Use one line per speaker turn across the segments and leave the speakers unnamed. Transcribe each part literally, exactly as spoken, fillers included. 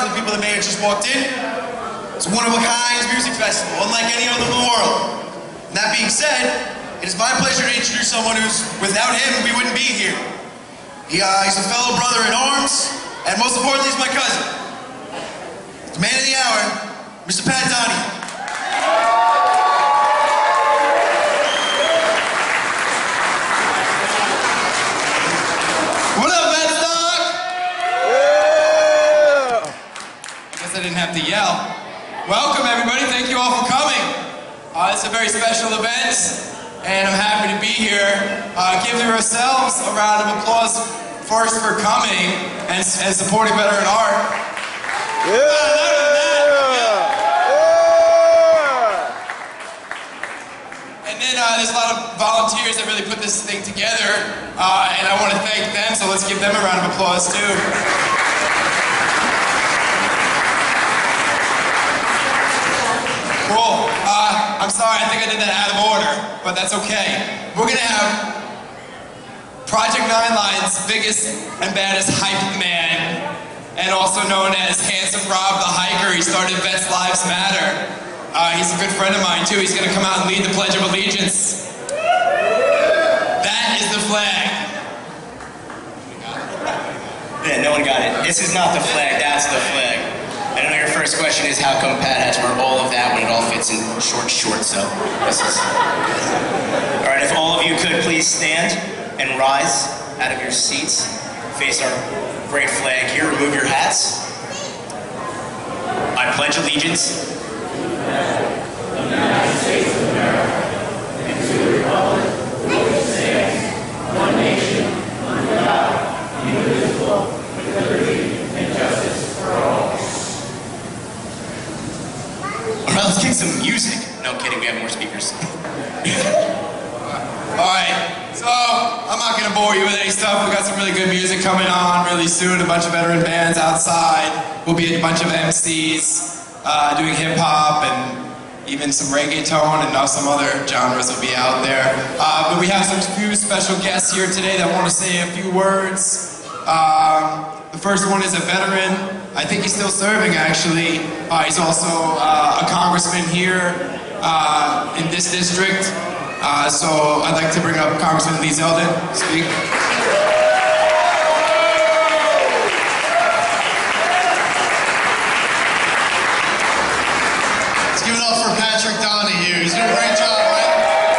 for the people that may have just walked in. It's a one-of-a-kind music festival, unlike any other in the world. And that being said, it is my pleasure to introduce someone who's, without him, we wouldn't be here. He, uh, he's a fellow brother in arms, and most importantly, he's my cousin. The man of the hour, Mister Pat Donahue. What up, Vetstock?
Yeah!
I guess I didn't have to yell. Welcome, everybody. Thank you all for coming. Uh, it's a very special event, and I'm happy to be here. Uh, give yourselves a round of applause first for coming and, and supporting veteran art.
Yeah!
And then uh, there's a lot of volunteers that really put this thing together, uh, and I want to thank them, so let's give them a round of applause too. Cool. Uh, I'm sorry, I think I did that out of order, but that's okay. We're gonna have Project Nine Line's biggest and baddest hype man, and also known as Handsome Rob the Hiker. He started Vets Lives Matter. Uh, he's a good friend of mine too. He's gonna come out and lead the Pledge of Allegiance. That is the flag.
Yeah, no one got it. This is not the flag, that's the flag. I know your first question is how come Pat had to wear all of that when it all fits in short shorts, so this is... Alright, if all of you could please stand and rise out of your seats, face our great flag here, remove your hats. I pledge allegiance to the United States of America and to the republic for which it stands, one nation, under God, indivisible, with liberty and justice for all. Alright, let's kick some music. No kidding, we have more speakers.
Alright, so I'm not going to bore you with any stuff. We got some really good music coming on really soon. A bunch of veteran bands outside. We'll be a bunch of M Cs uh, doing hip-hop and even some reggaeton and now some other genres will be out there. Uh, but we have some few special guests here today that want to say a few words. Um, the first one is a veteran. I think he's still serving, actually. Uh, he's also uh, a congressman here uh, in this district. Uh, so I'd like to bring up Congressman Lee Zeldin to speak.
Let's give it up for Patrick Donahue. He's doing a great job, right?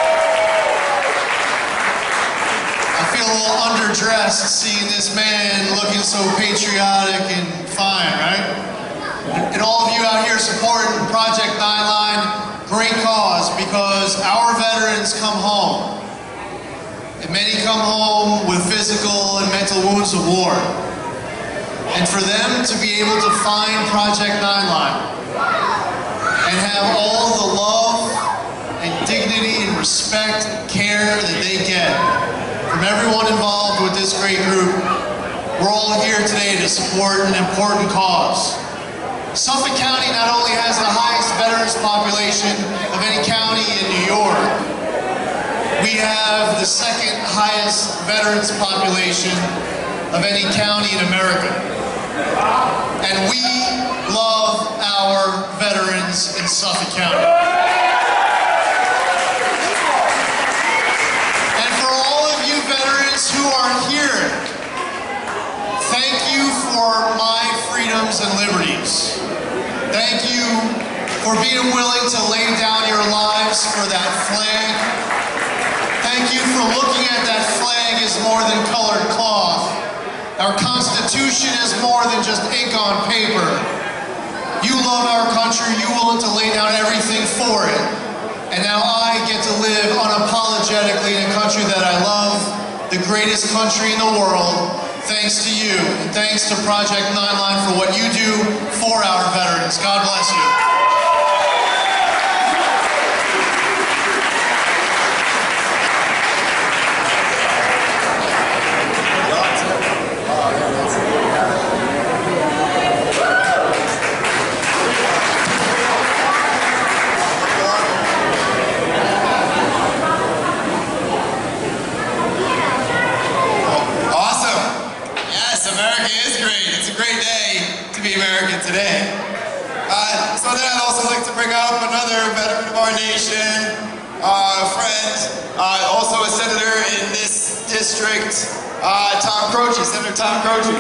I feel a little underdressed seeing this man looking so patriotic and fine, right? And all of you out here supporting Project Nine Line, great cause, because our veterans come home. And many come home with physical and mental wounds of war. And for them to be able to find Project Nine Line and have all the love and dignity and respect and care that they get from everyone involved with this great group, we're all here today to support an important cause. Suffolk County not only has the highest veterans population of any county in New York, we have the second highest veterans population of any county in America. And we love our veterans in Suffolk County. And for all of you veterans who are here, thank you for my freedoms and liberties. Thank you for being willing to lay down your lives for that flag. Thank you for looking at that flag as more than colored cloth. Our Constitution is more than just ink on paper. You love our country, you're willing to lay down everything for it. And now I get to live unapologetically in a country that I love, the greatest country in the world. Thanks to you, and thanks to Project Nine Line for what you do for our veterans. God bless you.
America is great. It's a great day to be American today. today. Uh, so then I'd also like to bring up another veteran of our nation, uh, a friend, uh, also a senator in this district, uh, Tom Croce, Senator Tom Croce.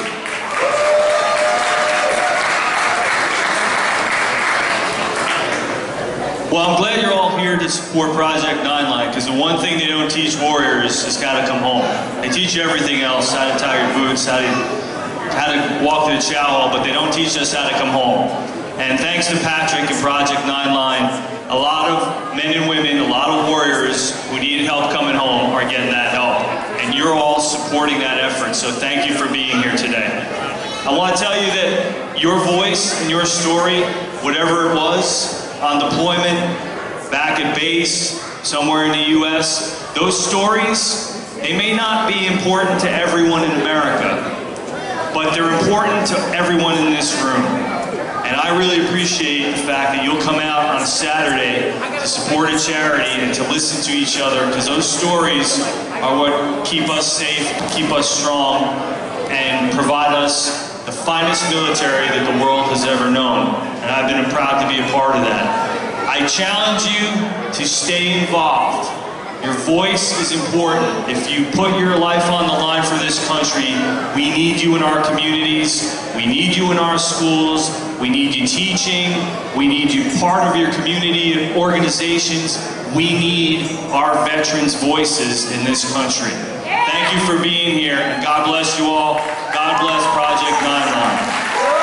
Well, I'm glad you're all here to support Project Nine Line, because the one thing they don't teach warriors is how to come home. They teach you everything else, how to tie your boots, how to, how to walk to the chow hall, but they don't teach us how to come home. And thanks to Patrick and Project Nine Line, a lot of men and women, a lot of warriors who need help coming home are getting that help. And you're all supporting that effort, so thank you for being here today. I want to tell you that your voice and your story, whatever it was, on deployment, back at base, somewhere in the U S, those stories, they may not be important to everyone in America, but they're important to everyone in this room. And I really appreciate the fact that you'll come out on a Saturday to support a charity and to listen to each other, because those stories are what keep us safe, keep us strong, and provide us the finest military that the world has ever known. And I've been proud to be a part of that. I challenge you to stay involved. Your voice is important. If you put your life on the line for this country, we need you in our communities, we need you in our schools, we need you teaching, we need you part of your community organizations. We need our veterans' voices in this country. Thank you for being here, and God bless you all. God bless Project Nine Line.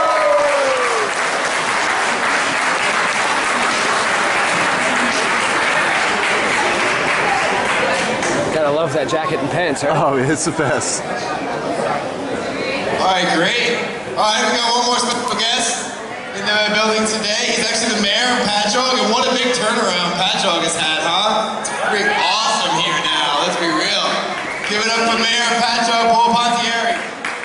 Gotta love that jacket and pants, huh?
Oh, it's the best.
All right, great. All right, we got one more special guest in the building today. He's actually the mayor of Patchogue, and what a big turnaround Patchogue has had, huh? It's pretty awesome here now, let's be real. Give it up for Mayor of Patchogue, Paul Pontieri.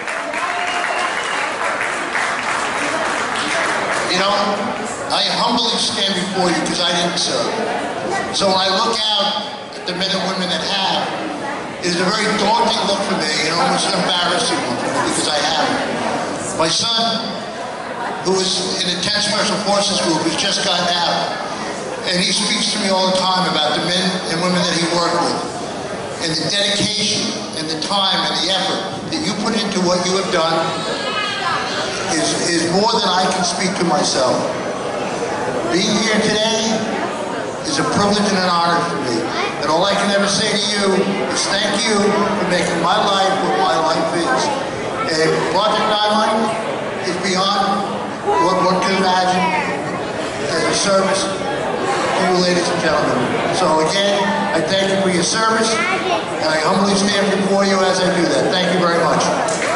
You know, I humbly stand before you because I didn't serve. So when I look out at the men and women that have, it is a very daunting look for me, and almost an embarrassing one for me because I haven't. My son, who is in the tenth Special Forces Group, has just gotten out, and he speaks to me all the time about the men and women that he worked with, and the dedication, and the time, and the effort that you put into what you have done is, is more than I can speak to myself. Being here today is a privilege and an honor for me. And all I can ever say to you is thank you for making my life what my life is. And Project Nine Line is beyond what one can imagine as a service to you, ladies and gentlemen. So again, I thank you for your service, and I humbly stand before you as I do that. Thank you very much.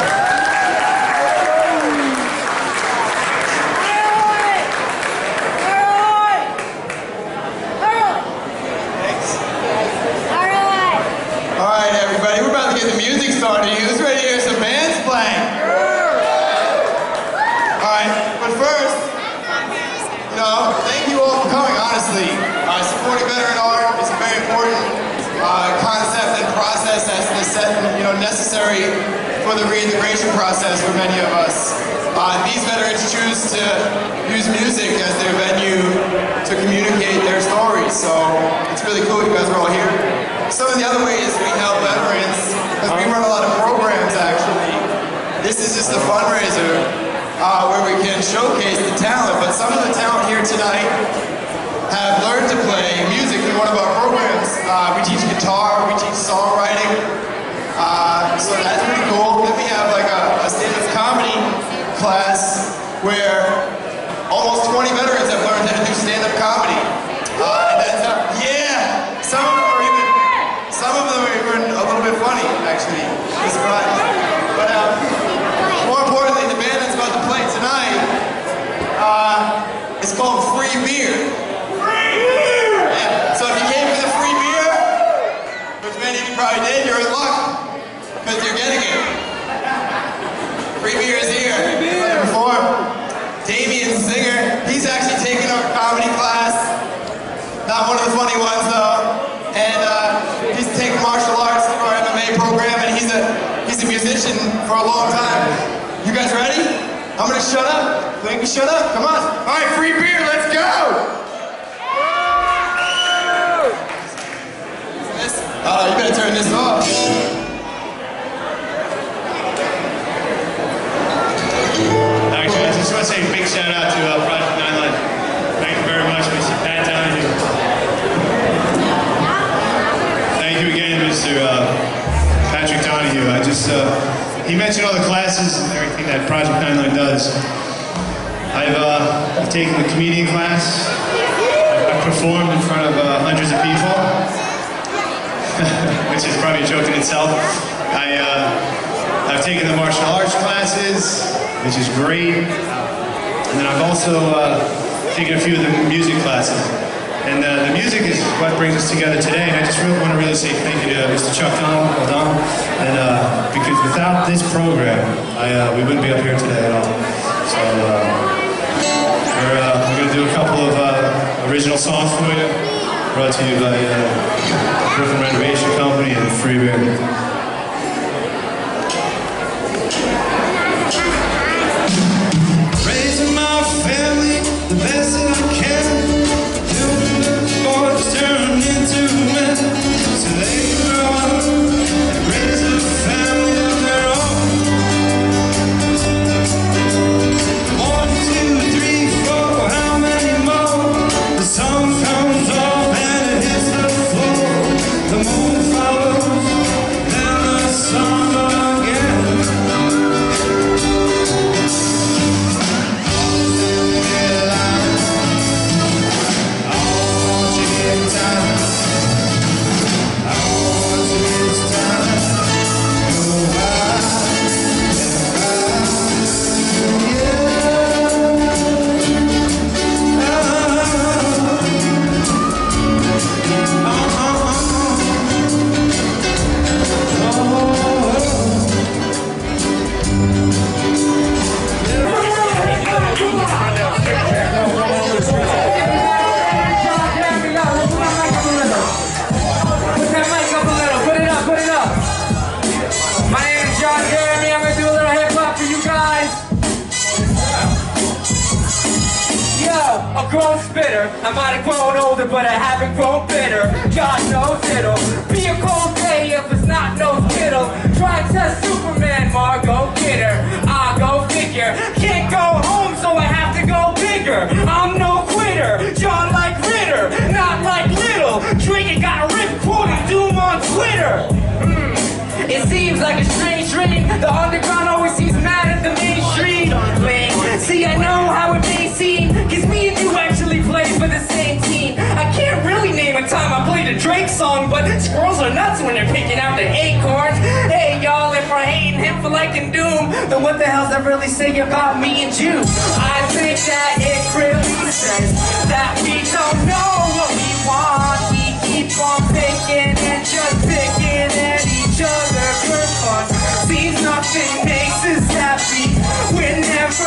Started. Who's ready to hear some bands playing? Alright, but first, you know, thank you all for coming, honestly. Uh, supporting veteran art is a very important uh, concept and process that's you know, necessary for the reintegration process for many of us. Uh, these veterans choose to use music as their venue to communicate their stories, so it's really cool you guys are all here. Some of the other ways we help veterans, because we run a lot of programs actually. This is just a fundraiser uh, where we can showcase the talent, but some of the talent here tonight have learned to play music in one of our programs. Uh, we teach guitar, we teach songwriting, uh, so that's pretty cool. Then we have like a, a stand-up comedy class where almost twenty veterans have learned how to do stand-up comedy. Uh, and that's, uh, yeah, some of them are even, some of them are even a little bit funny, actually. But uh, more importantly, the band that's about to play tonight uh, is called Free Beer. Yeah. So if you came for the free beer, which many of you probably did, you're in luck, because you're getting it. Free beer is here. Before, Damien Singer, he's actually taken up a comedy class. Not one of the funny ones though. And uh, he's taken martial arts through our M M A program, and he's a he's a musician for a long time. You guys ready? I'm gonna shut up. Make me shut up. Come on. All right, free beer. Let's go. Uh, you better turn this off.
Actually, I just want to say a big shout out to uh, Project Nine-Line. Thank you very much, Mister Pat Donahue. Thank you again, Mister Uh, Patrick Donahue. I just, uh, he mentioned all the classes and everything that Project Nine-Line does. I've, uh, I've taken the comedian class. I've, I've performed in front of uh, hundreds of people. Which is probably a joke in itself. I, uh, I've taken the martial arts classes, which is great. And then I've also uh, taken a few of the music classes. And uh, the music is what brings us together today. And I just really want to really say thank you to uh, Mister Chuck O'Donnell. And uh, because without this program, I, uh, we wouldn't be up here today at all. So uh, we're, uh, we're going to do a couple of uh, original songs for you. Brought to you by uh, Brooklyn Renovation Company and Free Beer. Raising my family the best that I can. Doing the boys turn into men. So they grow up and raise a family of their own. One, two, three, four, how many more? The song comes on. The moon follows, then the sun again. All to get time, all to get time. Go by,
grown spitter. I might have grown older, but I haven't grown bitter. God knows it'll be a cold day if it's not no skittle. Try to test Superman, Margo, get her. I go figure. Can't go home, so I have to go bigger. I'm no quitter. John like Ritter, not like Little. Drinking got ripped, quoting Doom on Twitter. Mm. It seems like a strange dream. The underground always seems mad at the main street. Lame. See, I know how it may seem, cause me and you actually play for the same team. I can't really name a time I played a Drake song, but squirrels are nuts when they're picking out the acorns. Hey y'all, if we're hating him for liking Doom, then what the hell's that really say about me and you? I think that it really says that we don't know what we want. We keep on picking and just picking at each other for fun. Seems nothing makes us happy. We're never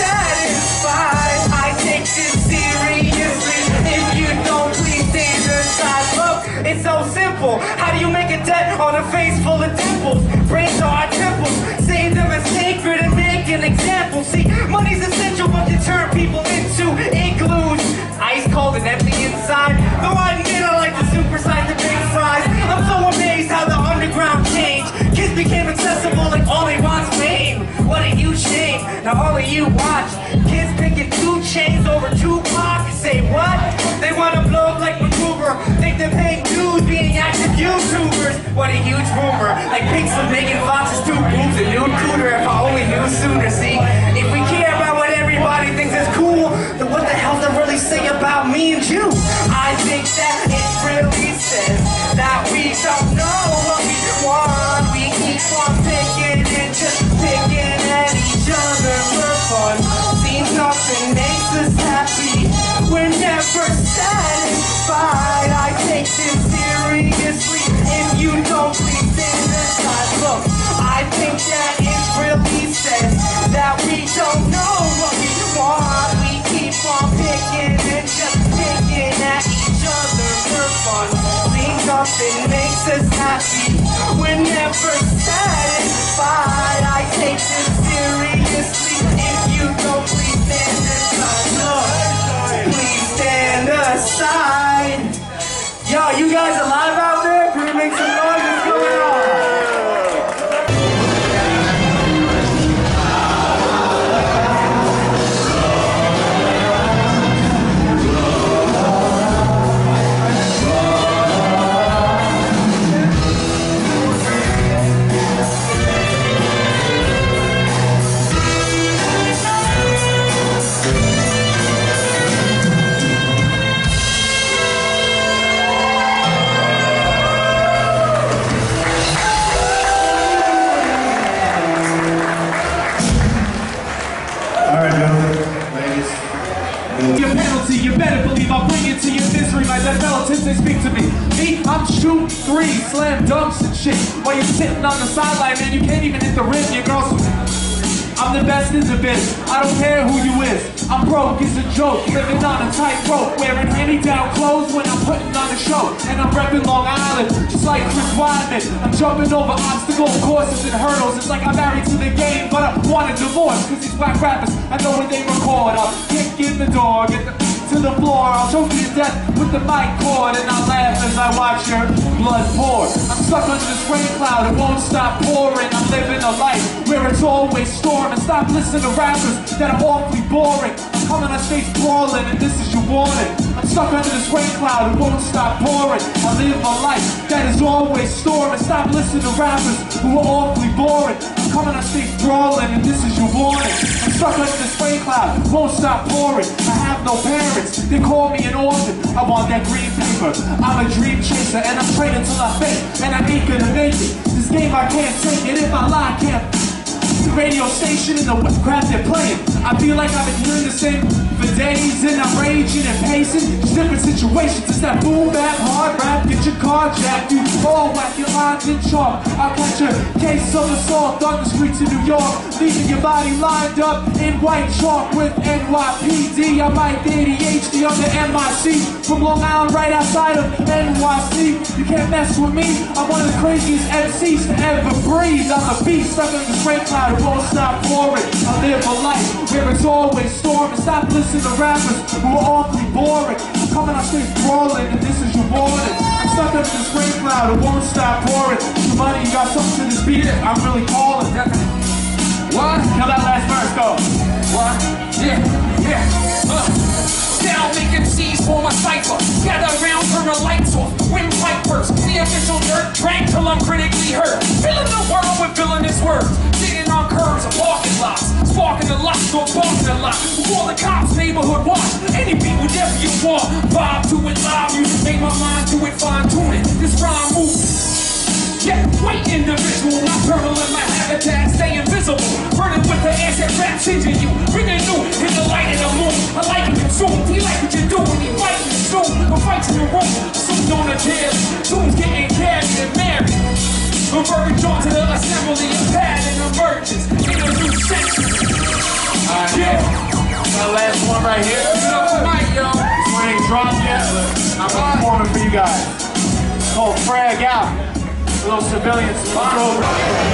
satisfied. I take this seriously. If you don't, please stand aside. Look, it's so simple. How do you make a debt on a face full of dimples? Brains are our temples. Save them as sacred and make an example. See, money's essential, but to turn people into igloos. Ice cold and empty inside. Though I admit I like to supersize the big fries. I'm so amazed how the underground changed. Kids became accessible like all they want's fame. What a huge shame. Now all of you watch kids picking two chains over Tupac. Say what? They want to blow up like MacGruber. Think they're paying dues being active YouTubers. What a huge rumor. Like pics of Megan Fox's two boobs and nude cooter. If I only knew sooner. See, if we care about what everybody thinks is cool, then what the hell does that really say about me and you? I think that it really says that we don't know what we want. We keep on picking and just picking at each other for fun. Seems nothing makes us happy. We're never satisfied. I take this seriously. If you don't, please stand aside. Look, I think that it really says that we don't know what we want. We keep on picking and just picking at each other for fun. Seems nothing makes us happy. We're never satisfied. I take this seriously. If you you guys alive out there? Can we make some noise? What's going on? Your penalty, you better believe I'll bring it to your misery. My death relatives, they speak to me. Me, I'm shooting three, slam dunks and shit. While you're sitting on the sideline, man, you can't even hit the rim. Your girl's... I'm the best in the biz. I don't care who you is. I'm broke, it's a joke. Living on a tightrope, wearing hand-me-down clothes when I'm putting on a show. And I'm repping Long Island, just like Chris Weidman. I'm jumping over obstacle courses and hurdles. It's like I'm married to the game, but I want a divorce. Cause these black rappers, I know when they record. I'll kick in the door, get the, to the floor. I'll choke you to death with the mic cord. And I'll laugh as I watch your blood pour. I'm stuck under this rain cloud, it won't stop pouring. I'm living a life where it's always storming. Stop listening to rappers that are awfully boring. I'm coming on stage brawling and this is your warning. I'm stuck under this rain cloud, it won't stop pouring. I live a life that is always storming. Stop listening to rappers who are awfully boring. I'm coming on stage brawling and this is your warning. I'm stuck under this rain cloud, it won't stop pouring. I have no parents, they call me an orphan. I want that green paper, I'm a dream chaser. And I'm training till I fake, and I ain't gonna make it. This game I can't take it, if I lie I can't. The radio station and the crap they're playing, I feel like I've been hearing the same for days. And I'm raging and pacing, just different situations. It's that boom bap, hard rap, get your car jacked. You all whack your lines in chalk. I'll catch a case of assault on the streets of New York, leaving your body lined up in white chalk with N Y P D. I might A D H D on the M I C from Long Island right outside of N Y C. You can't mess with me, I'm one of the craziest M Cs to ever breathe. I'm a beast stuck in the straight cloud, it won't stop pouring. I live a life where it's always storming. Stop listening to rappers who are awfully boring. I'm coming on stage brawling and this is your warning. I'm stuck under this rain cloud, it won't stop pouring. Your money, you got something to this beat it, I'm really calling. What? How that last verse go? What? Yeah, yeah. Uh. Now make M Cs for my cipher. Gather around, turn the lights off. Wind pipers, the official dirt. Drank till I'm critically hurt. Filling the world with villainous words. Sitting on curves of parking lots. Sparking the lots or barking a lot. Before the cops, neighborhood watch. Any beat, whatever you want. Vibe to it, live music. Make my mind to it, fine tune it. This rhyme moves. Yeah, white individual, nocturnal in my habitat, stay invisible. Burning with the acid rap, changing you. Bringing new, hit the light in the moon. I like it consumed, he like what you're doing. He fighting the soon, the fights in the room. Soon on the jail, soon's getting carried and married. A verbiage on to the assembly, a pad and emergence in a new century. Alright, yeah. The last one right here. Get up tonight, yo. This one ain't dropped yet, but I'm performing for you guys. It's called Frag Out. Little civilians over.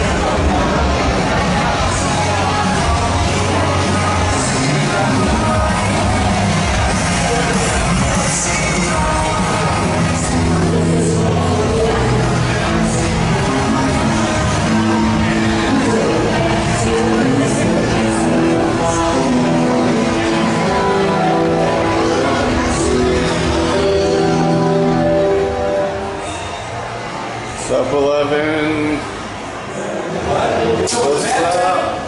Sup eleven. What's up?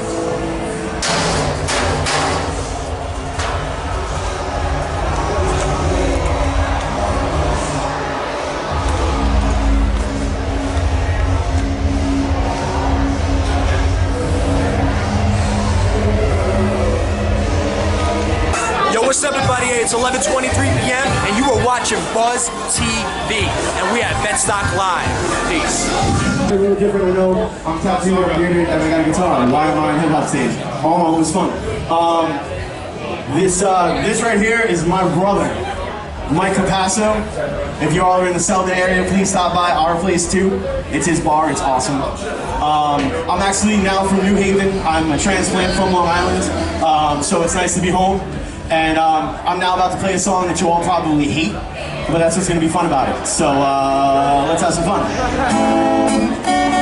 Yo, what's up everybody? It's eleven twenty-three p m and you are watching BUZ T V, and we at Vetstock Live. Peace.
A little different, I know. I'm tattooed, I'm bearded, and I got a guitar. Why am I on hip hop stage? Oh, it was fun. Um, this uh, this right here is my brother, Mike Capasso. If you all are in the Selden area, please stop by our place too. It's his bar, it's awesome. Um, I'm actually now from New Haven. I'm a transplant from Long Island, um, so it's nice to be home. And um, I'm now about to play a song that you all probably hate, but that's what's going to be fun about it. So uh, let's have some fun.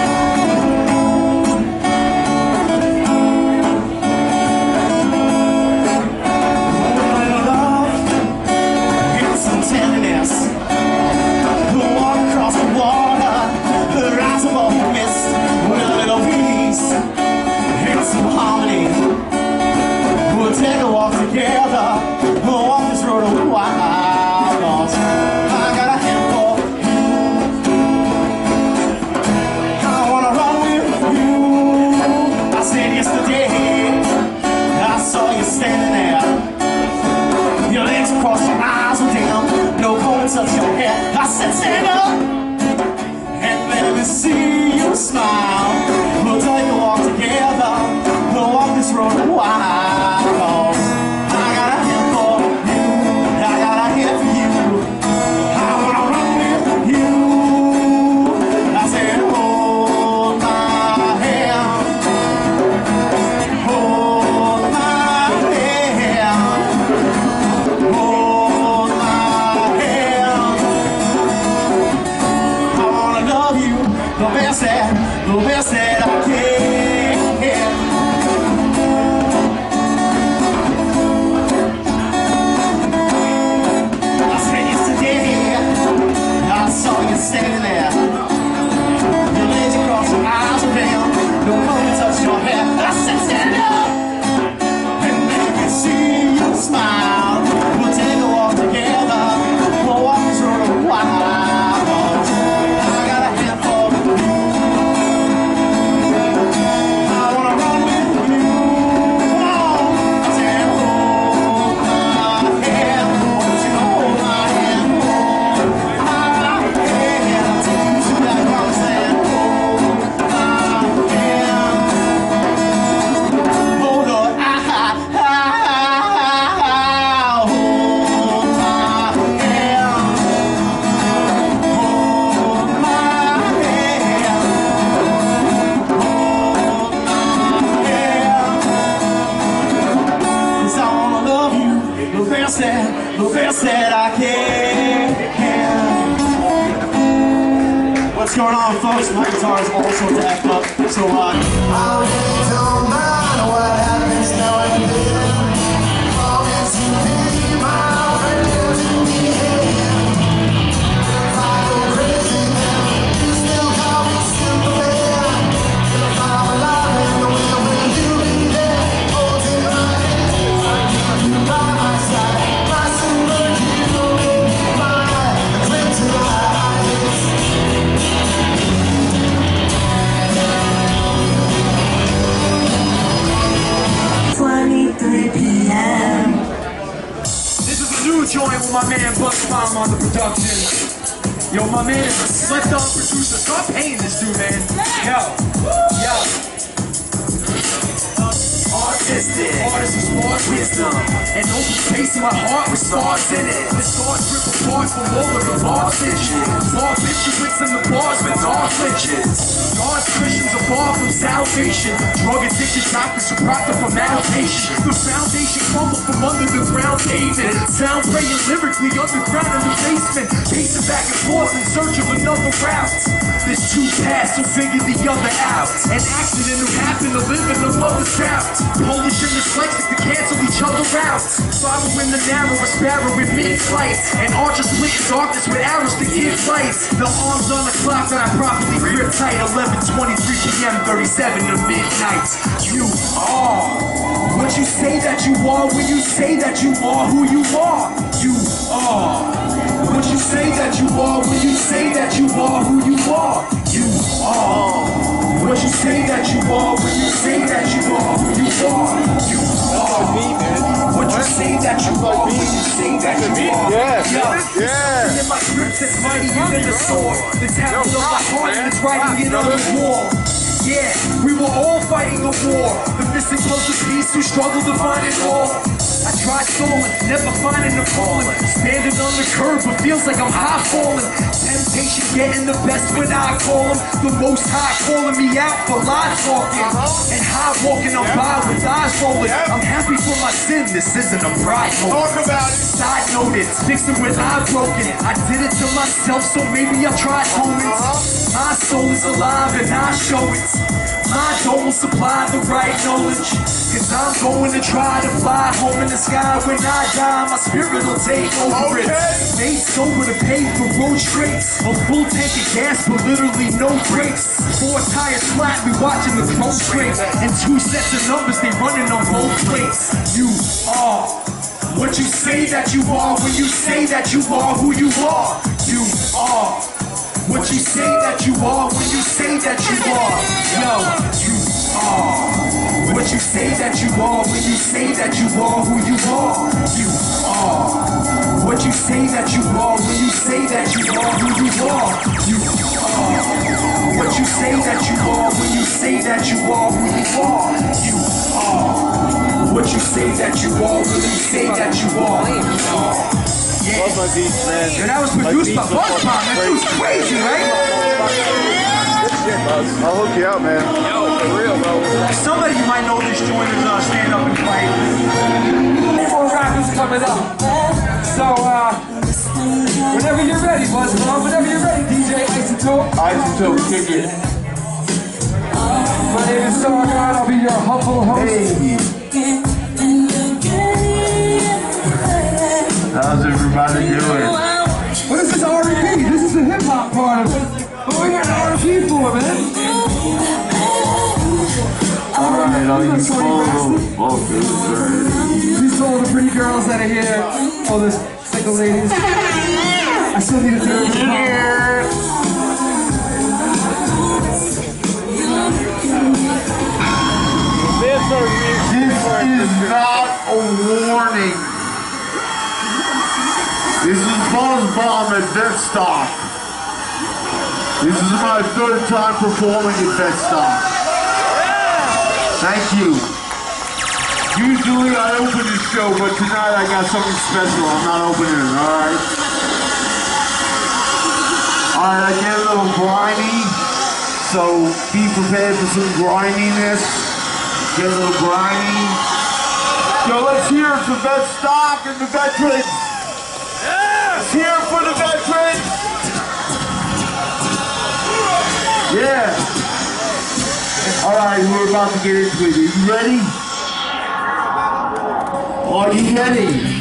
Take a walk together, we'll walk this road a while, 'cause I got a handful of you. I wanna run with you. I said yesterday, I saw you standing there. Your legs across your eyes were dim, no comb touch your hair. I said stand up, and let me see you smile. We'll take a walk together, we'll walk this road a while. The best that I can. I said yesterday, I saw you standing there. Your legs across your eyes are down, no one touch your hair. I said stand up, and let me see you smile. We'll take a walk together, we'll walk this road a while. The best that I can. What's going on, folks? My guitar is all sorts of effed up, so uh, I really don't mind what happens now and then. Long as you be my friend in the end. If I go crazy now, you still call me Superman. If I'm alive and the will, will you be there? Holding my hand, you by my side.
three p m This is a new joint with my man BUZ on the production. Yo, my man is a slept on producer. Stop paying this dude, man. Yo, yo. Artistic, artist is more wisdom, and open space in my heart with stars in it. The stars rip apart from all of the bar stitches. Bar bitches with some the bars with dark glitches. God's Christians are far from salvation. Drug addicted doctors who profit from malnutrition. The foundation crumbled from under the ground pavement. Sound praying lyrically underground in the basement. Pacing back and forth in search of another route. There's two paths, so figure the other out. An accident who happened to live in the mother's house. Polish and dyslexic to cancel each other out. Following the narrow, a sparrow in mid-flight. And archers split in darkness with arrows to give light. The arms on the clock that I properly grip tight. eleven twenty-three p m thirty-seven to midnight. You are what you say that you are. When you say that you are who you are. You are what you say that you are. When you say that you are who you are. You are what you say that you are. When you say that you are who you are. You are what you say that you are. When you say that you are.
Yeah, yeah.
In my scripts that's mightier than the sword. The tablet of my heart is writing it on the wall. Yeah, we were all fighting a war. The missing close of peace who struggled to find it all. I
try stalling, never finding the falling. Standing on the curb, but feels like I'm high falling. Temptation getting the best when I call him. The most high calling me out for lie talking. And high walking, I'm by with eyes rolling. I'm happy for my sin, this isn't a pride moment. Talk about it. Side note it, fixing when I'm broken. I did it to myself, so maybe I'll try moments. My soul is alive and I show it. My soul will supply the right knowledge. Cause I'm going to try to fly home in the sky. When I die, my spirit will take over it. Made sober to pay for road straights. A full tank of gas, but literally no brakes. Four tires flat, we watching the chrome straight. And two sets of numbers, they running on both plates. You are what you say that you are. When you say that you are who you are. You are what you say that you are. When you say that you are. Yo, you are what you say that you are. When you say that you are who you are. You are what you say that you are. When you say that you are who you are. You are what you say that you are. When you say that you are who you are. You are what you say that you are. When you say that you are. Yeah.
Love my beats, man.
And that was produced by BUZ. That dude's crazy, right?
Good shit, BUZ. I'll hook you out, man. Yo, for real, bro.
Somebody you might know this joint is uh, Stand Up and Fight.
More rappers coming up. So, uh, whenever you're ready, BUZ, bro. Whenever you're ready, D J Isotope.
Isotope, kick it.
My name is Stargard. I'll be your humble host.
Hey. How's everybody doing?
What is this R and B? This is the hip hop part of it. What we got R and B for, man?
Alright, all you follow.
These are all the pretty girls that are here. All the single ladies. I still need to take this here.
This is not a warning. This is BUZ Bomb at Vetstock. This is my third time performing at Vetstock. Thank you. Usually I open the show, but tonight I got something special. I'm not opening it, alright? Alright, I get a little grimy, so be prepared for some grindiness. Get a little grimy. Yo, let's hear it for Vetstock and the veterans. Let's hear it for the veterans. Yeah. Alright, we're about to get into it. Are you ready? Are you ready?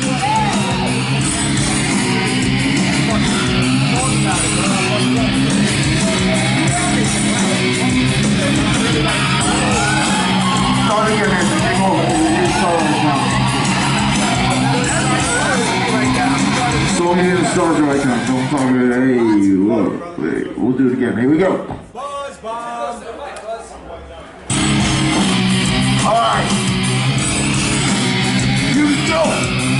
Start again, man. Take over. Start right now. So we're gonna start right now. Don't talk about it. Hey, look. Wait, we'll do it again. Here we go. Alright. Here we go.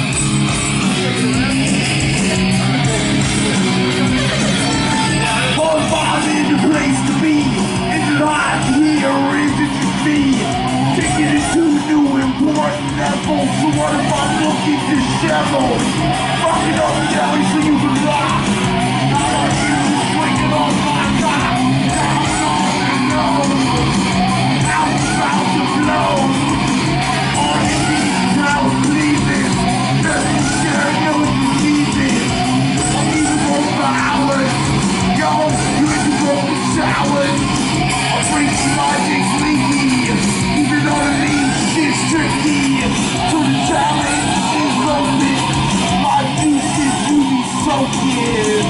BUZ Bomb in the place to be. It's live here, is it to be? Taking it to new important levels. So what if I'm looking disheveled? Fucking up the alley so you can rock. I want you to swing it on my top. Down on the nose. Out about to blow. All you need is how it's leaving. Doesn't share no diseases. I'm even more for hours. Yo, you in the broken showers. I'll bring some logic sleepy. Even though the lead shit's tricky. So the challenge is loaded. My beast is really soaking.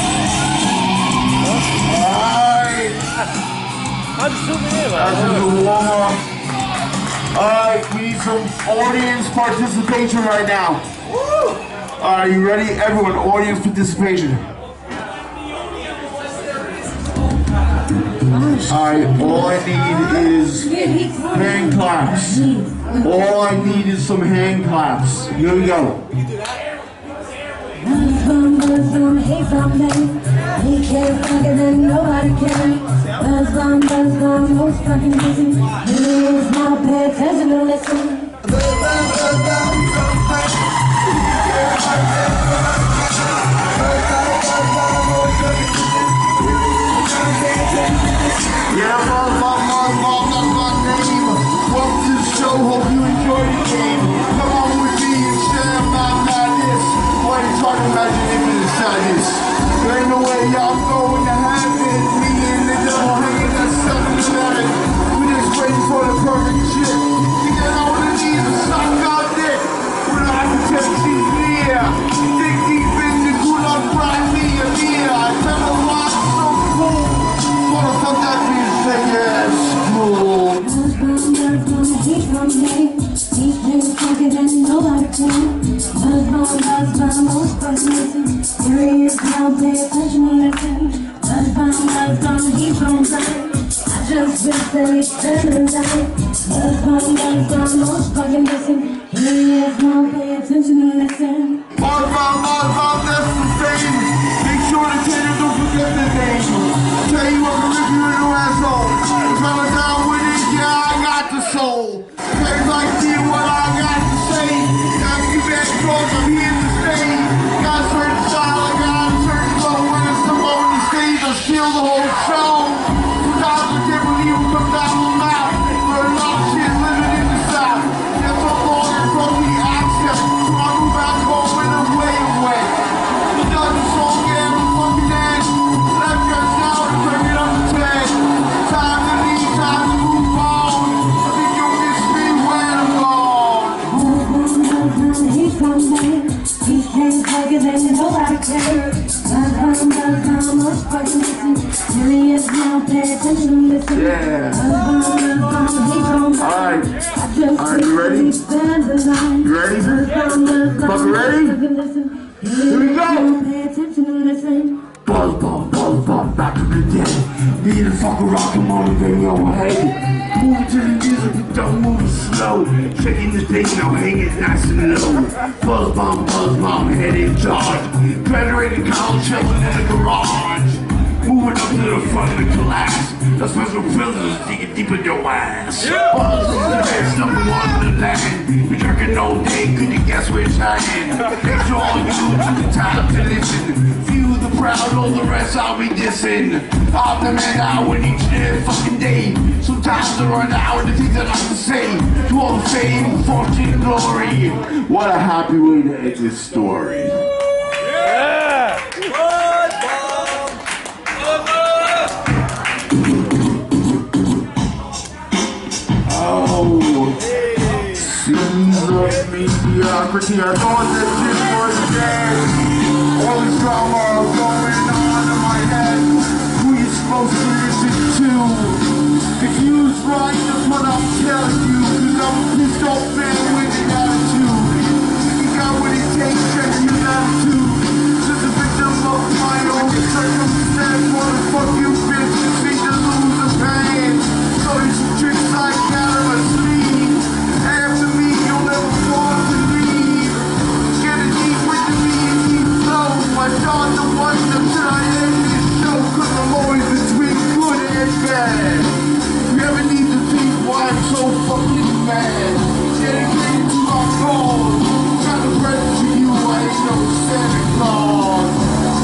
Alright. That's a little warm up. Alright, we need some audience participation right now. Alright, you ready? Everyone, audience participation. Alright, all I need is hand claps. All I need is some hand claps. Here we go.
BUZ Bomb, BUZ Bomb, hey bomb man. He can't fucking and nobody can. BUZ Bomb, BUZ Bomb, most fucking busy. He is not pay attention to listen.
inside this. There ain't no way y'all going to heaven. Me and the devil hanging at seven eleven. We just waiting for the perfect chick. Nigga, I wanna need a suck out dick. But I can take these here. Dig deep in the good on bright me a beer. I tell them why I'm so cool. Wanna fuck that bitch, say yes, cool.
He's from me. He plays funky than nobody can. Buzz bomb, buzz bomb, most buzz listen. Serious now, pay attention and listen. Buzz bomb, buzz bomb, he's from me. I just wish that he's spending time. Buzz bomb, buzz bomb, most fucking listen. Serious now, pay attention and listen.
Buzz bomb, buzz bomb, that's the same. Make sure the tenor don't forget the name. I'll tell you what, can rip you in the asshole. Coming down with it, yeah, I got the soul. Cause I see what I got to say. Now keep that close, I'm here to stay. Got a certain style, I got a certain flow. When it's come on the stage, I steal the whole show. Two thousand different people come down the map. For a lot of shit living in the south. Yes, I'm going and from the accent. So I move back home and I'm way away. We done the song and the fucking dance. Left us now and bring it up to ten. Time to leave, time to move on. I think you'll miss me when I'm gone.
He's from me. He plays funky than nobody can. Buzz bomb, buzz bomb, most fucking listen. Serious now, pay attention and listen.
Yeah.
Buzz bomb, buzz bomb, he's from me.
Alright.
I just
Alright, you ready? You ready? Fucking ready? Here we go!
Pay attention and listen.
Buzz bomb, buzz bomb, back to the day. Be the fucking rock, come on, baby, oh hey. Move to the music, but don't move slow. Shaking the thing, now hang it nice and low. Buzz bomb, buzz bomb, head in charge. Graduated college, chilling in the garage. Moving up to the front of the class. The special prisoners digging deep in your ass. Yeah. Buzz is the best number one in the land. We drinking all day, couldn't guess which hand. Make sure all you took the time to listen. Few the proud, all the rest I'll be dissing. I'm the man I win each and every fucking day. Sometimes I run out the things I like to say. To all the fame, fortune, and glory. What a happy way to end this story.
Yeah!
Oh, scenes of mediocrity. I thought that shit was dead. All this drama going on in my head. Who you supposed to listen to? If you was right, that's what I'm telling you. Cause I'm a pissed off man with an attitude. You got what it takes, check your attitude. Just a victim of my own circumstance. What the fuck you bitch? You think to lose the pain. So you some tricks like that in my sleeve. After me, you'll never want to leave. Get it deep with the me and keep slow. My dog the one that should I end this show. Cause I'm always between good and bad. You ever need to think why I'm so fucking mad? Dedicated to my cause. Trying to present to you, I ain't no Santa Claus.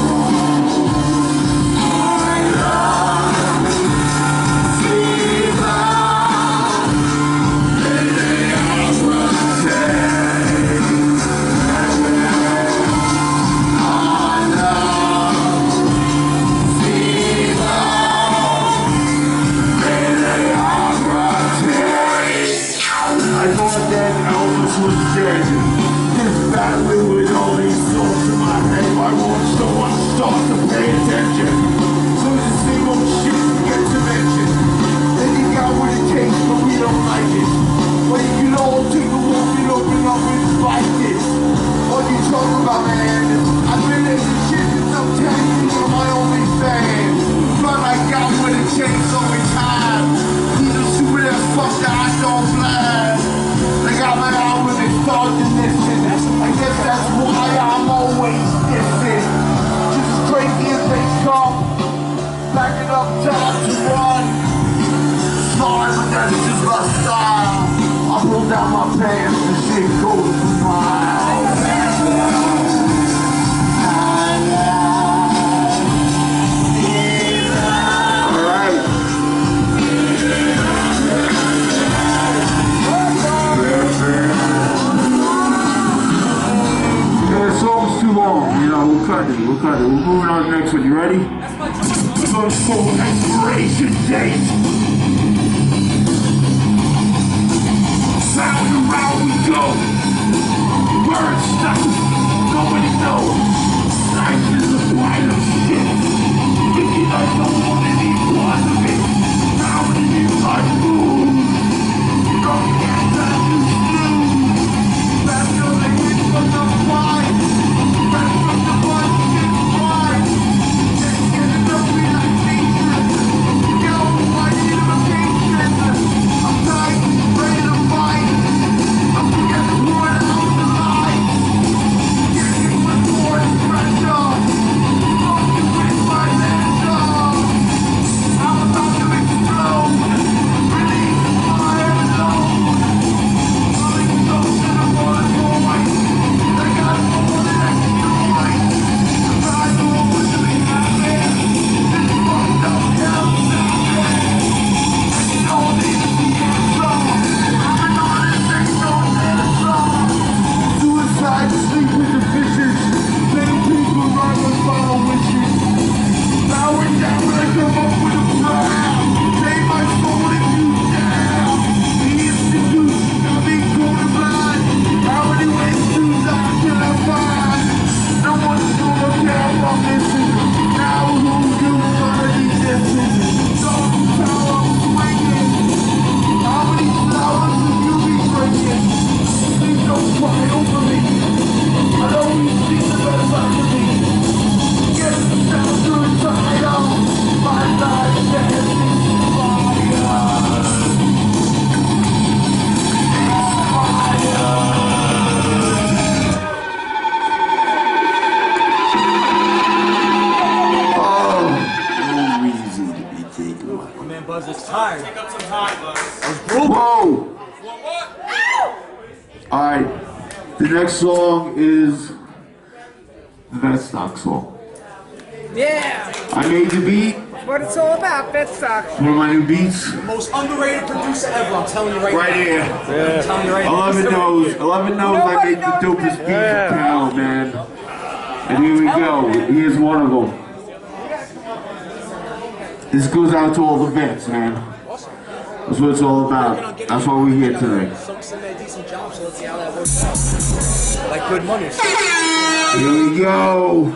This battle with all these thoughts in my head, I want someone to start to pay attention. So the same old shit gets to mention. Then you got what it takes, but we don't like it. But you can all take a walk and open up and fight it. What you talk about, man? I've been in this shit since I'm ten, you're my only fan. But I got what it takes over time. He's a stupid ass fuck that I don't blast. I got my album and start to listen. I guess that's why I'm always dissing. Just as crazy as they come. Backing up time to run. Sorry, but that's just my style. I pull down my pants and shit goes for miles. too long, you know, we'll cut it, we'll cut it. We're moving on to the next one, you ready? The full expiration date. Round and round we go. Where it's stuck, nobody knows. Life is a pile of shit. Thinking I don't want any part of it. Round and in my mood. Don't get that you snooze. That's the hit from the fight. That's from the one shit fight. Can't get enough relaxation. Get over my invitation. I'm tight, ready to fight. I'm together, pouring out the light. Can't get much more than pressure. Fucking with my measure. I'm about to explode. Release the fire alone. I'm exhausted, I'm on a void. I got more than I can destroy. The pride of what was to be happening. This fucked up hell happening. And you know this is the answer. I'm an honest, ain't no answer. Suicide, sleep with the fishes. Many people run with final wishes. Bowing down when I come up with a plan. Take my soul if you dare. The institute, got me going blind. How many ways to die till I find? No one's gonna care about this. Now who you gonna be dissing? Don't power swinging. How many flowers will you be breaking? Please don't cry over me. I always see the better side of me. Get down to the title. My life catches fire. Oh, no reason to be taken.
My man Buzz is tired. Take up some time, Buzz.
Whoa! Alright, the next song is the Vetstock song.
Yeah.
I made the beat
What it's all about, Vetstock.
for my new beats
Most underrated producer ever, I'm telling you right,
right
now.
here.
I'm telling you right now.
eleven knows, eleven knows I
Nobody
make the
knows
dopest
that.
beats in town, man. And here we go, here's one of them. This goes out to all the vets, man. That's what it's all about. That's why we're here today.
Some, some made decent jobs, so let's see how that works out. Like good money.
Here we go.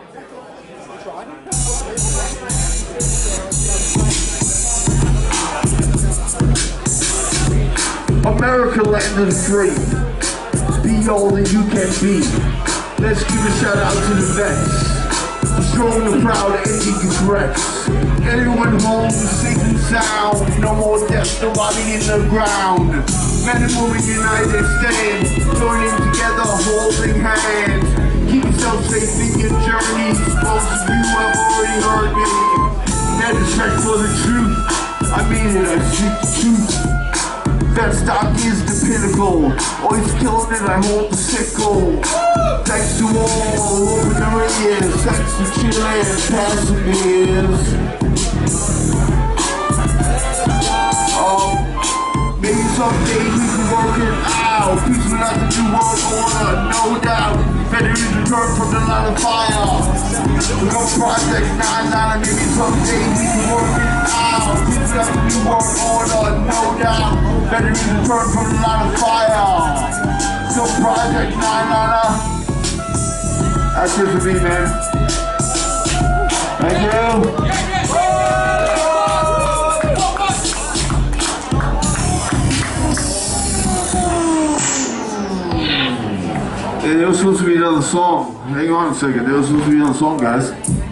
America land of the free. Be all that you can be. Let's give a shout out to the vets. Strong and proud of Indian threats. Everyone home singing sound. No more death, nobody in the ground. Men and women united stand. Joining together, holding hands. Keep yourself safe in your journey. Most of you have already heard me. That is right for the truth. I mean it, I speak the truth. Vetstock is the pinnacle. Always killing it, I hold the sickle. Thanks to all over the ears. Thanks to chillin', passing beers. Oh, maybe someday we can work it out. Peace without the new world order, no doubt. Better is return from the line of fire. We gon' Project nine nine, maybe someday we can work it out. Peace without the new world order, no doubt. Better is return from the line of fire. So Project nine nine. That's it for me, man. Thank you. Hey, there was supposed to be another song. Hang on a second. There was supposed to be another song, guys.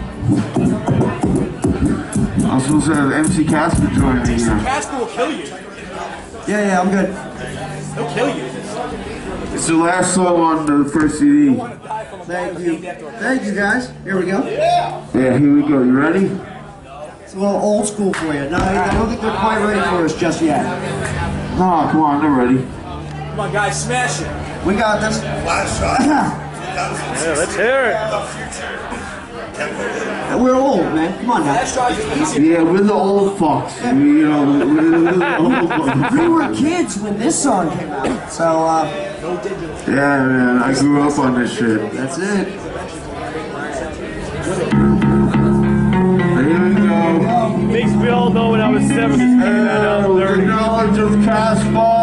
I was supposed to have M C Casper joining me here.
Casper will kill you.
Yeah, yeah, I'm good.
He'll kill you.
It's the last song on the first C D.
Thank you. Thank you, guys. Here we go.
Yeah, here we go. You ready?
It's a little old school for you. No, I don't think they're quite ready for us just yet.
Nah, come on, they're ready.
Come on, guys, smash it.
We got this.
Yeah, let's hear it.
We're old, man. Come on now.
Yeah, we're the old fucks. We, you know, we're, we're the old fucks.
We were kids when this song came out, so uh...
Yeah, man, I grew up on this shit.
That's it.
Here we go.
Makes me all know when I was seven, this came out at thirty.
The knowledge of Casper.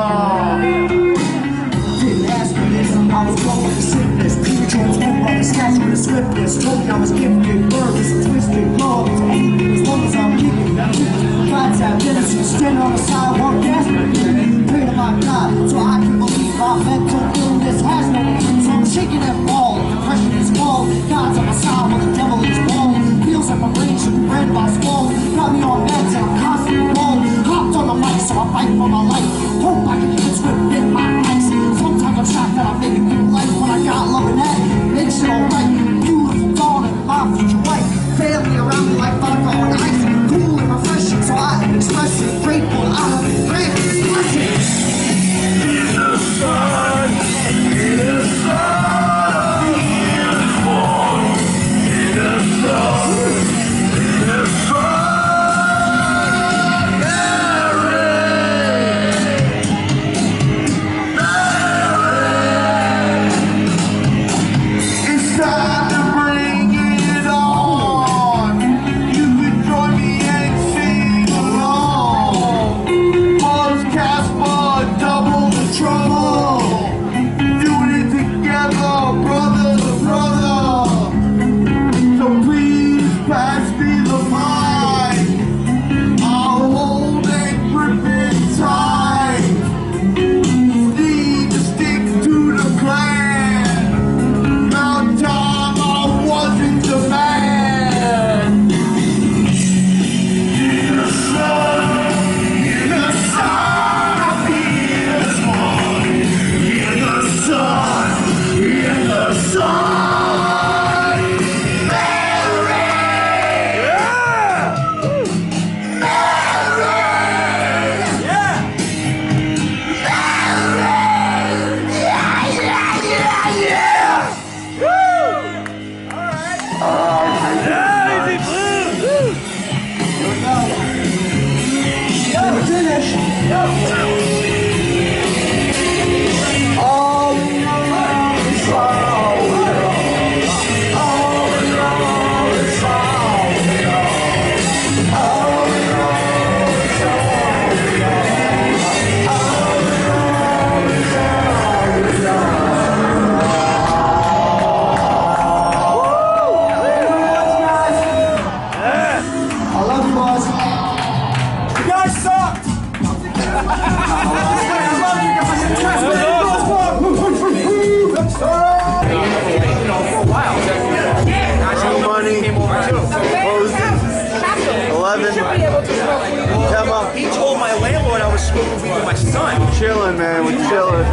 Didn't ask me this, I was born with a sickness. Premature twin by the statue of swiftness. Told me I was gifted, birds, twisted, love, to anything as long as I'm kicking. Clouds have innocence, standing on the sidewalk, gasping. Pray to my God, so I can believe my mental illness has no name. So I'm shaking that ball, depression is wall. God's on my side while the devil is wrong. Feels like my brain should be red by skull. Got me on meds and I'm constantly wrong. Hopped on the mic, so I fight for my life. Hope I can get swift in my ice. Sometimes I'm shocked that I'm making through life, but I got love and that makes it alright. Beautiful dawn and my future wife. Family around me like vodka on ice. Cool and refreshing, so I express it. Grateful, I have been granted this blessing.
In the sun, in the sun, in the fall, in the sun, in the sun.
He told my landlord I was smoking weed with my son.
Chilling, man. We're chilling.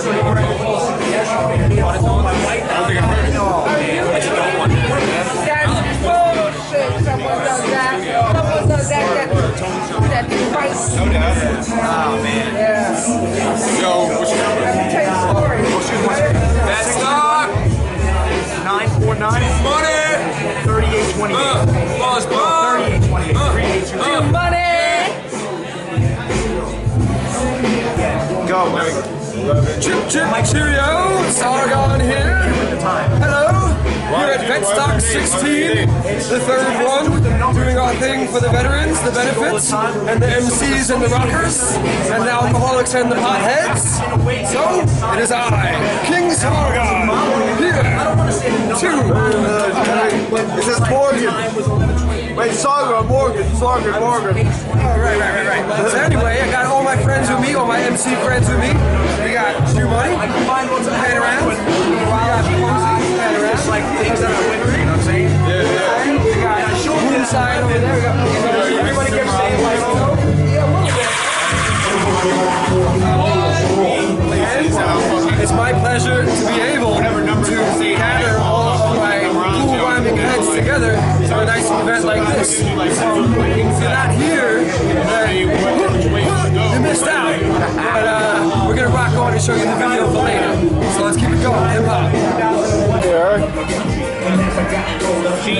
Oh man. Yeah. Yo, what's your number? Let me tell you a story.
Vetstock. nine four nine.
Money.
thirty-eight twenty-eight.
Uh, Buzz, Buzz.
thirty-eight twenty-eight.
Uh,
thirty-eight twenty-eight.
uh, money.
Go.
Chip, chip, cheerio. Sargon here. Hello. We're at Vetstock sixteen, the third one, doing our thing for the veterans, the benefits, and the M Cs and the rockers, and the alcoholics and the potheads. So, it is I, King Sargon, here to...
It says Morgan. Wait, Sargon, Morgan, Sargon, Morgan.
Oh, right, right, right, right. So anyway, I got all my friends with me, all my M C friends with me. We got Q Money, hang around. We got Posey, hang around. Like things that I went through, you know what I'm saying? Yeah, yeah. We got Moonside over there. We got everybody kept saying like, oh, yeah, a little bit. It's my pleasure to be able to gather all of my cool rhyming heads together for a nice event like this. So, if you're not here, then you missed out. But uh, we're gonna rock on and show you the video for later. So let's keep it going. Hip hop.
She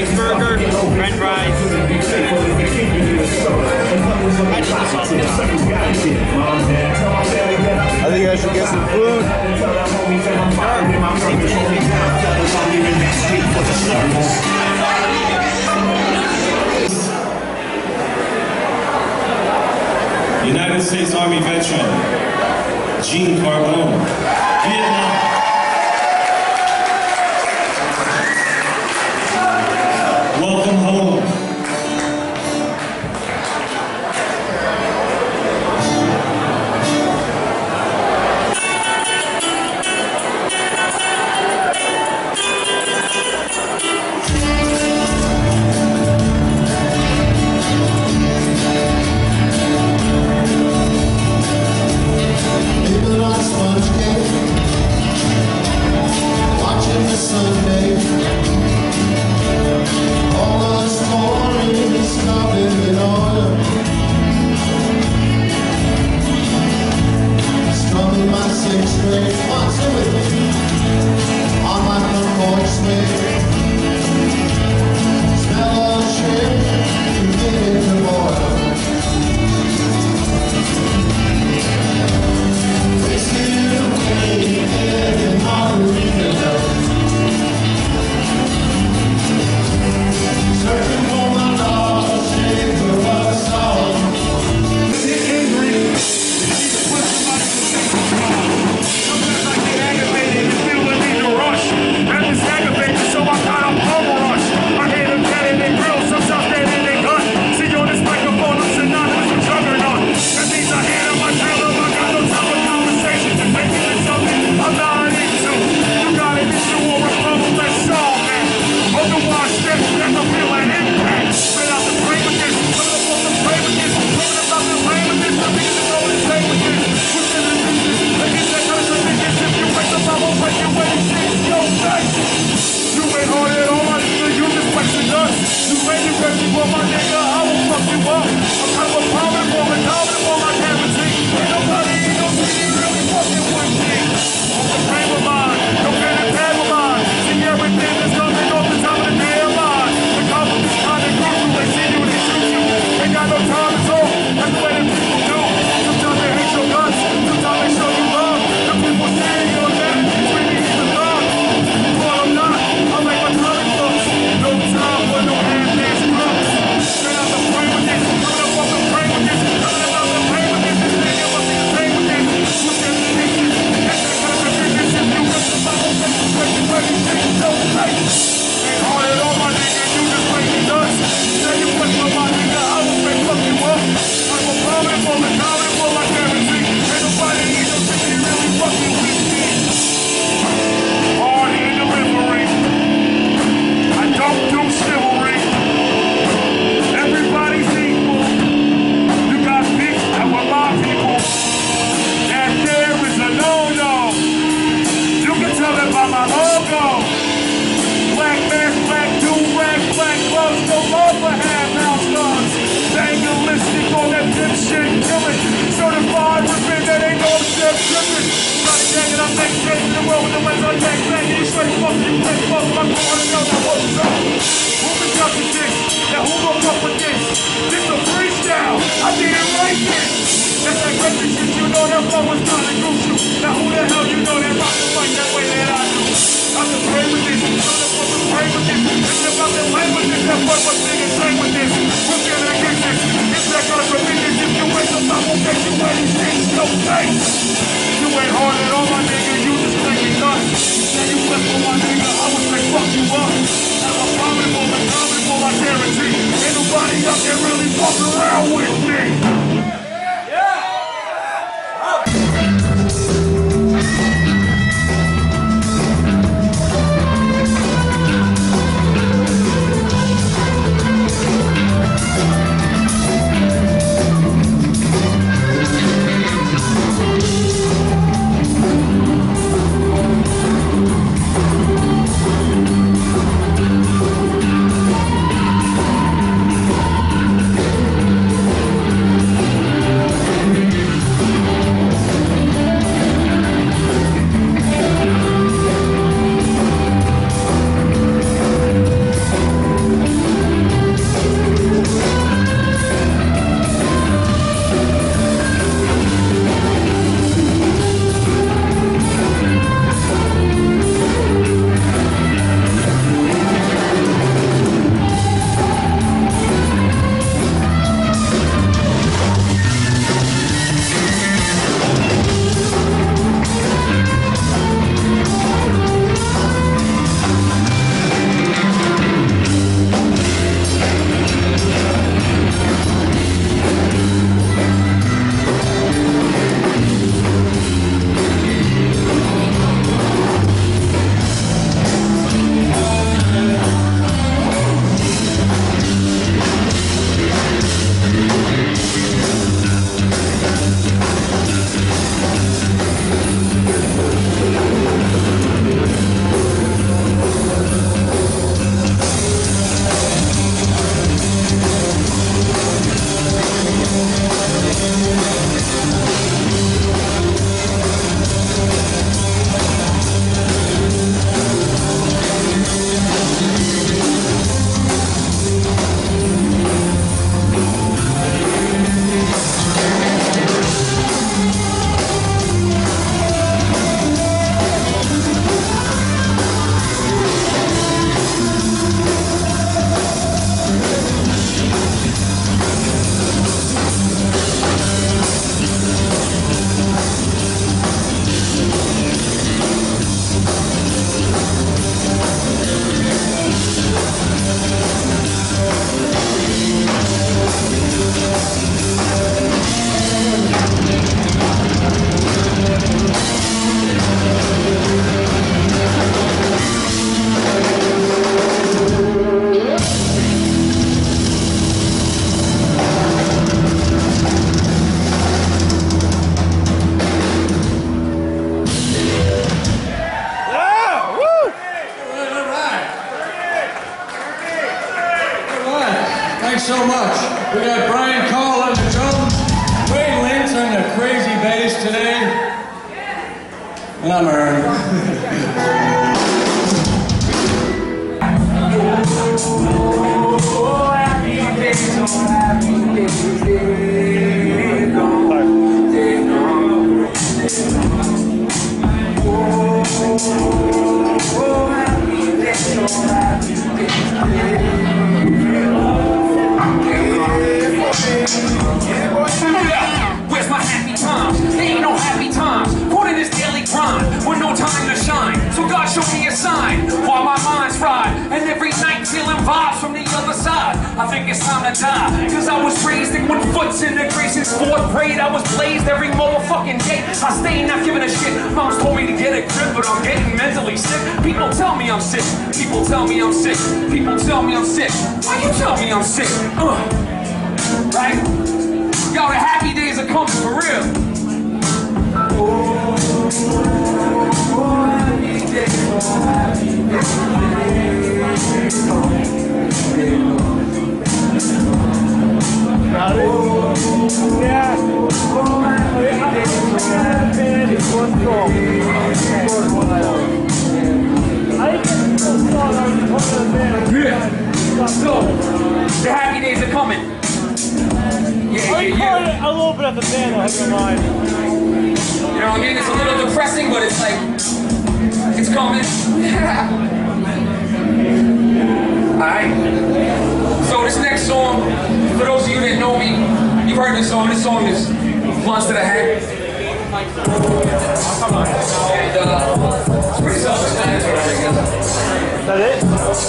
Gene Carbone, Vietnam. Welcome home.
Watching the Sunday, all us stories started in order. Strumming my sixth grade, watching with me on my front porch swing. Smell of shrimp, you get into boil. Wasted away in Margarita. Searching for my lost shape of a song.
Sometimes I get aggravated and feel the need to rush. And it's aggravated, so I got a bummer rush. I hear them dead in their grill, sometimes dead in their gut. See on this microphone, I'm synonymous with juggernaut. That means I hand on my tail up, I got no time for conversation. And making it something I'm not into. You got an issue or a problem, let's solve it. Otherwise, step back, I feel an impact. Straight out the play with this, coming up on the play with this, coming up out the play with this, I'm beginning to go and play with this. What's in the business? Like it's that kind of business. If you wake up, I won't break your way, shit, yo, face. You ain't hard at all, my nigga, you just flexing us. You ain't the ready for my nigga, I will fuck you up. I'm kind of a problem for me, dominant for my guarantee. Ain't nobody, ain't no city really fucking with me. On the frame of mine, don't get a tab of mine. See everything that's coming off the top of the damn line. The confidence kind of crucial, they see you, they shoot you. Ain't got no time to talk, that's the way that people do. Sometimes they hate your guts, sometimes they show you love. The people say you're dead, treat me as a thug. But I'm not, I make my comic books. No time for no half-ass crooks. Straight out the frame with this, coming up off the frame with this, coming up out the frame with this, this nigga must be the same with this. What's in the business? That's that kind of business. If you rip the Bible, take the question, ready, take it, don't take it. Ain't hard at all, my nigga, you just make me nuts. Say you fuck with my nigga, I will make fuck you up. I'm a prominent for the dominant for my guarantee. Ain't nobody in no city really fucking with me. Hard in delivery. I don't do chivalry. Everybody's equal. You got beef, I want my people. That there is a no-no. You can tell it by my logo. Black mask, black do-rag, black gloves, no love for half-house guns. Bangalistic on that dipshit killing. Certified ripping, that ain't no shit tripping. Trying to gang it up, make shit in the world with the ways I gang bang. You straight fuck, you straight fuck, I'm going to know that what's up. Who can touch this? Now who gon' fuck with this? This a freestyle, I did it right this. That's that crazy shit, you know that flow is not a crucial. Now who the hell you know that rock the fight that way that I do? I'm the play with this, I'm the fucking play with this. It's about the play with this, that boy was niggas play with this. We're gonna get this, it's that kind of business. If you wake up, I won't get you anything, no face. You ain't hard at all, my nigga, you just make me nuts. Say you flip for my nigga, I would say fuck you up. I'm a prominent for my dominant for my guarantee. Ain't nobody out there really fucking around with me.
so much. We got Brian Call on the drums, Wade Lynch on the crazy bass today, and I'm Ern.
Oh, happy days, oh, happy days, they're gone, they're gone, they're gone. Oh, happy days, oh, happy days, they're gone. Where's my happy times? There ain't no happy times. Put in this daily grind with no time to shine. So God showed me a sign while my mind's fried. And every night feeling vibes from the other side. I think it's time to die. Cause I was raised in one foot's in the grace in fourth grade. I was blazed every motherfucking day. I stay not giving a shit. Mom's told me to get a grip, but I'm getting mentally sick. People tell me I'm sick. People tell me I'm sick. People tell me I'm sick. Why you tell me I'm sick? Uh. Right? Yo, the happy days are coming for real. Oh, oh, happy days, oh, happy days, yeah. Oh, happy days, oh, yeah. So, the happy days are coming. Yeah, yeah, yeah.
A little bit of the band, I hope you don't mind.
You know what I mean? It's a little depressing, but it's like, it's coming. Alright. So this next song, for those of you that know me, you've heard this song. This song is Blunts to the Head. And uh, it's pretty self-explanatory, I guess.
Is that it?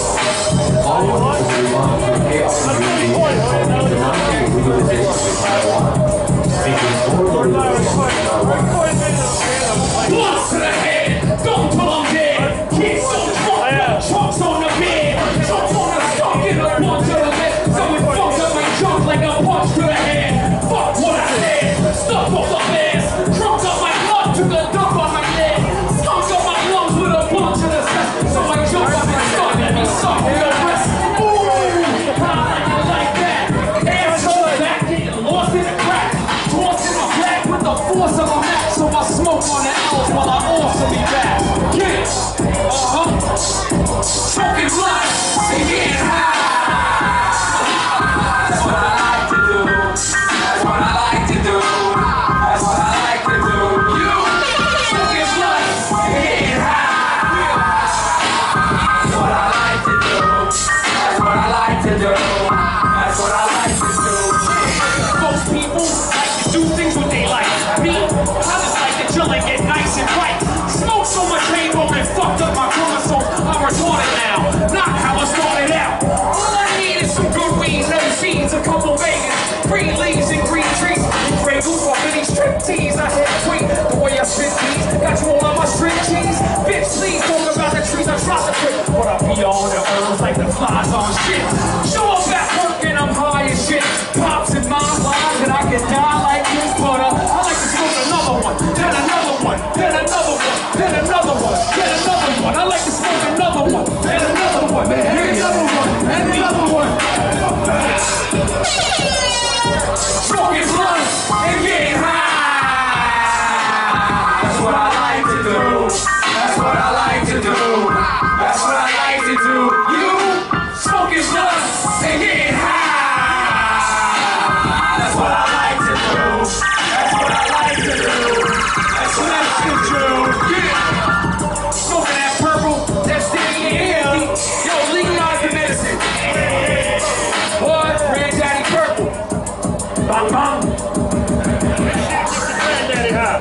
Blunts to the head, don't pull them dead. Kids so drunk, trunks on the bed. Trunks on the skunk and a punch to the head. Someone fucked up my junk like a punch to the head. Fuck what I said, stuff off the ass. Drunk up my blood, took a dump on my leg. Skunk up my lungs with a punch to the chest. So I jump up and start at me suck with a rest. Ooh, how like it like that. Ass on the back, getting lost in the crack. Tossed in my back with the force of a match. So I smoke on the L's while I awesome me back. Get it? Uh-huh. Smoking blood, and getting high. That's what I like to do. That's what I like to do. That's what I like to do. You smoking blood, and getting high. That's what I like to do. That's what I like to do. That's what I like to do. Most people like to do things when they like. Me, I just like to chill and get nice and right. Smoke so much rainbow and fucked up my chromosomes. I'm retarded now, not how I started out. All I need is some good weed, no seeds, a couple bacon, green leaves and green trees, and gray goose off any strip tease. I had a tweet the way I spit these. Got you all on my strip cheese. Bitch, please talk about the trees I tried to quit, but I be on the earth like the flies on shit. Show up at work and I'm high as shit. Pops in my life and I can die like this, but uh, I like to smoke another one, then another one, then another one, then another one, then another one. I like to smoke another one, then another one, then another one, and another one. Smoking blunts and getting high. That's what I like to do. That's what I like to do. That's what I like to do. You smoking blunts and getting high. That's what I like to do. That's what I like to do. That's what I like to do. Yeah. Smoking that purple, that's steady and healthy. Yo, legalize the medicine. What? Granddaddy purple. Bang bang. Granddaddy hot.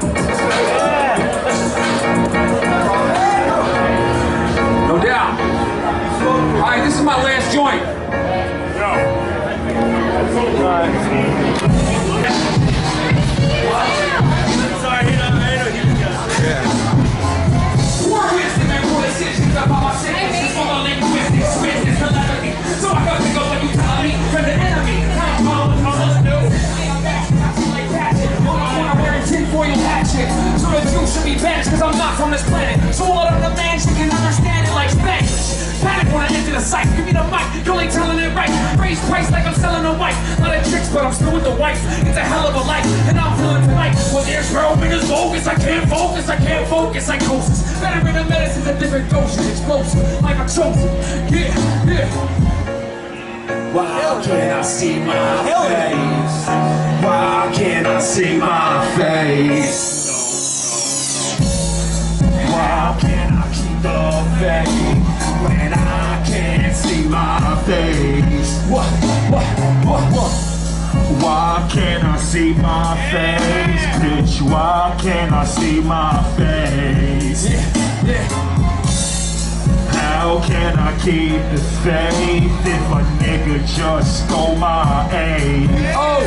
No doubt. Alright, this is my last joint. Yo. Sorry, he don't know he was yeah. War wisdom and poor decisions about my sickness. Full of linguistics, business, telepathy. So I got to go when you tell me from the enemy. I'm calling on us new. I'm back, like passion. I'm wearing tinfoil hatchet. So the juice should be benched, cause I'm not from this planet. So all of the man, she can understand it like Spanish. Panic when I enter the site. Give me the mic, you ain't telling it right. Raise these price like I'm selling a wife. Lot of tricks, but I'm still with the wife. It's a hell of a life, and I'm feeling tonight. Well, there's Roman is bogus. I can't focus, I can't focus. Psychosis. Better than the medicine's a different dosage. Explosive, like I'm chosen. Yeah, yeah.
Why can't I see my face? Why can't I see my face? Why can't I keep the faith when I can't see my face? What, what, what, what? Why can't I see my face, bitch? Why can't I see my face? Yeah, yeah. How can I keep the faith if a nigga just stole my aim? Oh!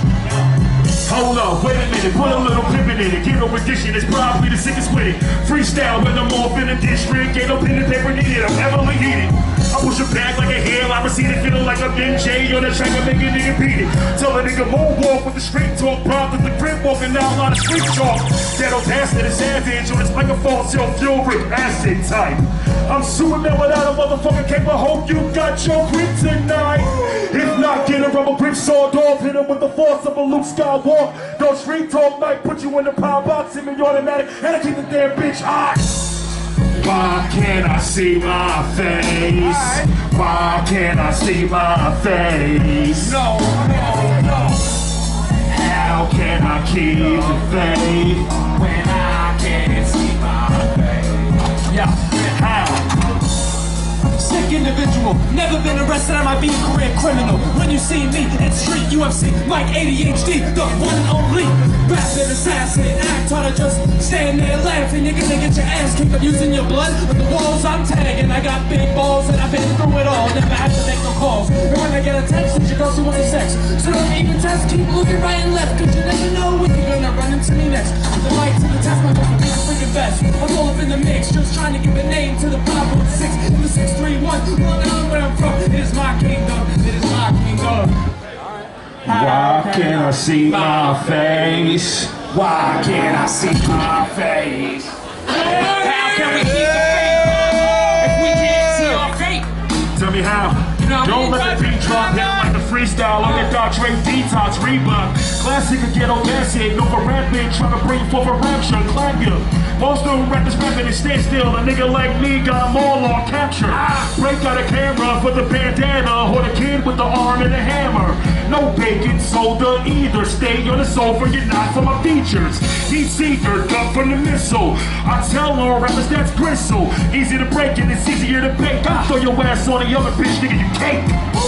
Hold up, wait a minute, put a little pivot in it. Get no addition, it's probably the sickest with it. Freestyle when I'm off in the district. Ain't no pen and paper needed, I'm heavily heated. I push it back like a hail, I receive it, feeling like I'm M J on the track to make a nigga beat it. Tell a nigga moonwalk with the street talk, prompt with the grip walking out a lot of street talk. That audacity is savage on this microphone, self-fuel acid type. I'm Superman without a motherfucking cape, I hope you got your grip tonight. If not, get a rubber grip sawed off, hit him with the force of a Luke Skywalker. Don't street talk might put you in the power box, semi-automatic, and I keep the damn bitch hot. Why can't I see my face? Why can't I see my face? No, no, no. How can I keep the faith when I can't see my face? Yeah, how? Sick individual, never been arrested, I might be a career criminal. When you see me, it's street U F C, like A D H D, the one and only rapid assassin. Act hard to just stand there laughing, you're gonna get your ass kicked. I'm using your blood with the walls I'm tagging. I got big balls and I've been through it all, never had to make no calls. And when I get a text, it's your girl who wants sex. So don't even test, keep looking right and left, cause you never know when you're gonna run into me next. The right to the test, my fucking big freaking best. I'm all up in the mix, just trying to give a name to the five one six and the six three one. Well, now where I'm from, it is my kingdom, it is my kingdom. Why can't I see my face? Why can't I see my face?
How can we keep the faith if we can't see our fate?
Tell me how.
You know,
Don't let the beat drop down like the freestyle on the Doctor Detox Reebok. Classic or ghetto acid, no for rapping, trying to bring forth a rapture, clap you. Most of them rappers rapping and stay still. A nigga like me got them all on capture. Break out a camera for the bandana or the kid with the arm and the hammer. No baking soda either. Stay on the sofa, you're not for my features. Heat seeker, cut from the missile. I tell all rappers that's gristle. Easy to break and it's easier to bake. I'll throw your ass on the other bitch, nigga, you cake.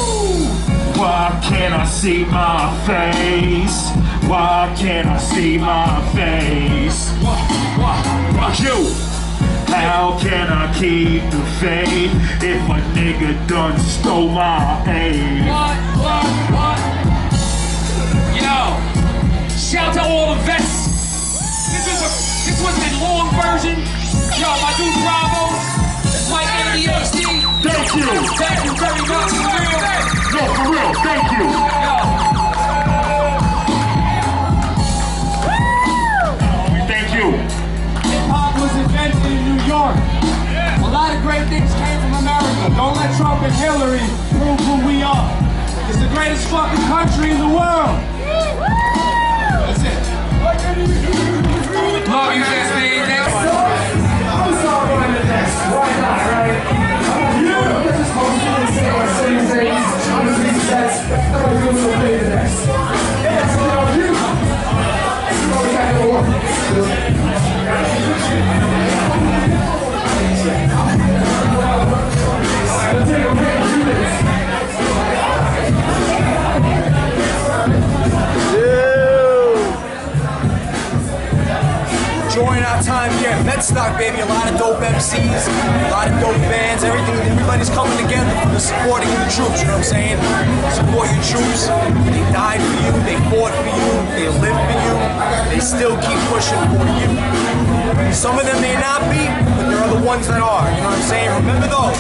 Why can't I see my face? Why can't I see my face? Fuck you! How can I keep the faith if a nigga done stole my aim?
What, what, what? Yo, shout to all the vets. This is a, this was the long version. Yo, my dude Bravo, it's like A D H D.
Thank you!
Thank you very much, for real.
No, for real, thank you!
Yo.
Thank you!
Hip-hop was invented in New York. A lot of great things came from America. Don't let Trump and Hillary prove who we are. It's the greatest fucking country in the world. That's it. Love you, Justine. Thanks.
I'm sorry, I'm the next. Why not, right? You! This is supposed to be the same as same things. I'm the same sets. I'm going to do the next. Yeah, so now you. You know we got to work.
Enjoying our time here at Vetstock, baby. A lot of dope M Cs, a lot of dope bands, everything. Everybody's coming together for the supporting of the troops, you know what I'm saying? Support your troops. They died for you, they fought for you, they live for you, they still keep pushing for you. Some of them may not be, but there are the ones that are, you know what I'm saying? Remember those.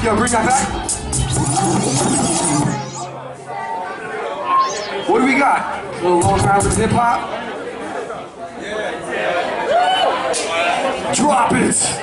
Yo, bring that back. What do we got? A little Long Island hip hop? Drop it!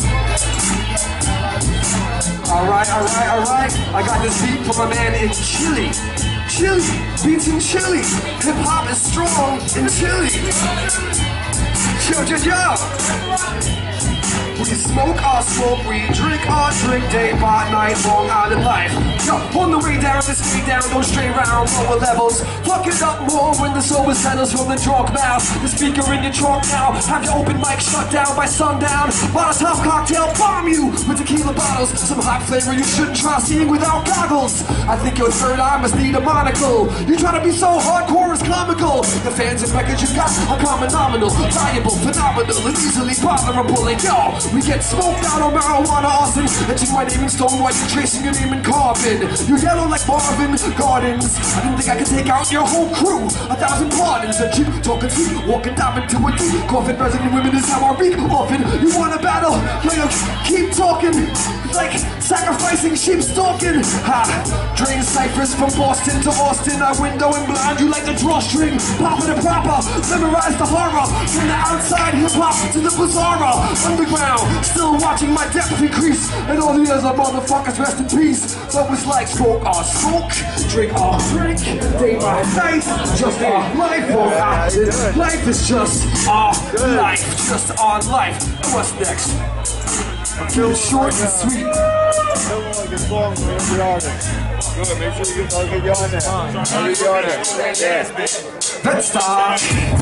Alright, alright, alright. I got this beat from my man in Chile. Chile, beats in Chile. Hip hop is strong in Chile. Yo, yo, yo. We smoke our smoke, we drink our drink, day by night, Long Island life. Yo, on the way down, this way down, don't stray round lower levels. Fuck it up more when the sober settles from the drunk mouth. The speaker in your trunk now, have your open mic shut down by sundown. Molotov cocktail, bomb you with tequila bottles. Some hot flavor you shouldn't try seeing without goggles. I think your third eye must need a monocle. You try to be so hardcore, it's comical. The fans and records you got are common nominal, valuable, phenomenal, and easily botherable. And yo, we get smoked out on marijuana, Austin. Etching my name in stone while you're tracing your name in carbon. You're yellow like Marvin Gardens. I didn't think I could take out your whole crew. A thousand pardons. I keep talking sweet, walking down into a deep coffin. Resident women is how I reek often. You wanna battle? Yo, yo, keep talking. Like sacrificing sheep stalking. Ha! Drain ciphers from Boston to Austin. I window and blind you like the drawstring. Papa the proper, memorize the horror. From the outside hip hop to the bizarre. Underground, still watching my depth increase. And all the other motherfuckers rest in peace. So it's like smoke our smoke, drink our drink, day by night. Just our life, or our life is just our life, just our life. And what's next? Keep it short and sweet.
Everyone gets long with the artist. Good, make sure you get, I'll get you on there. I'll get you on there.
Vetstock.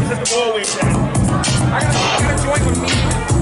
I got a joint with me.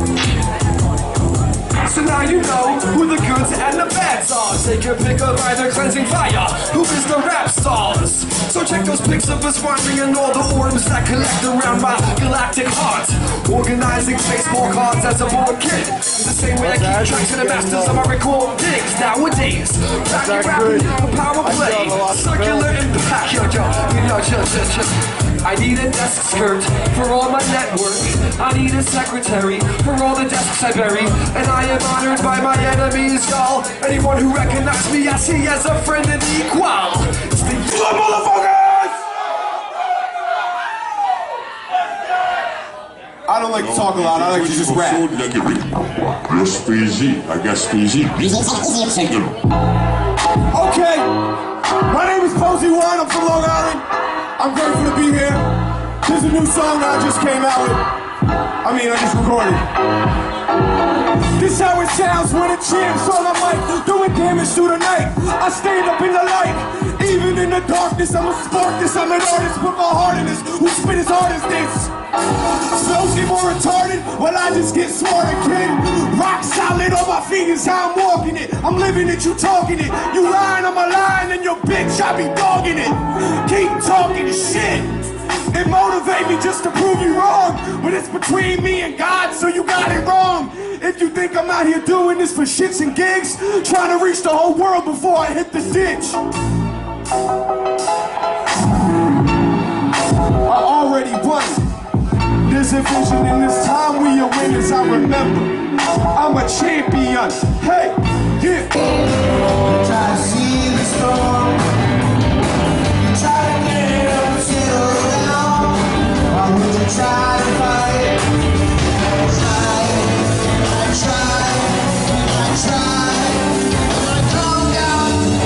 So now you know who the goods and the bads are. Take your pick of either cleansing fire, who is the rap stars. So check those pics of us wandering and all the orbs that collect around my galactic heart. Organizing baseball cards as a bored kid. The same way I keep track to the masters of my recordings. Nowadays, back rapping, power play, circular impact. Yo, yo, yo, yo, yo, yo. I need a desk skirt for all my network. I need a secretary for all the desks I bury. And I am honored by my enemies, y'all. Anyone who recognizes me, I see as a friend and equal. It's the blood motherfuckers!
I don't like to talk a lot, I like to just rap.
Yes, B Z. I guess B Z.
Okay, my name is Posey One, I'm from Long Island. I'm grateful to be here. There's a new song that I just came out with. I mean, I just recorded. This how it sounds when it jams on the mic, doing damage through the night. I stand up in the light, even in the darkness. I'm a spark this, I'm an artist, put my heart in this. Who spit as hard as this? Slows get more retarded, well I just get smarter, kid. Rock solid on my feet is how I'm walking it. I'm living it, you talking it. You lying on my line and your bitch, I be dogging it. Keep talking shit. It motivate me just to prove you wrong. But it's between me and God, so you got it wrong. If you think I'm out here doing this for shits and gigs, trying to reach the whole world before I hit the ditch. I already won. There's a vision in this time, we are winners, I remember. I'm a champion, hey, yeah.
Try to see the storm. Try to get up, settle down. Why would you try to fight? Try, I try, I try, and I calm down.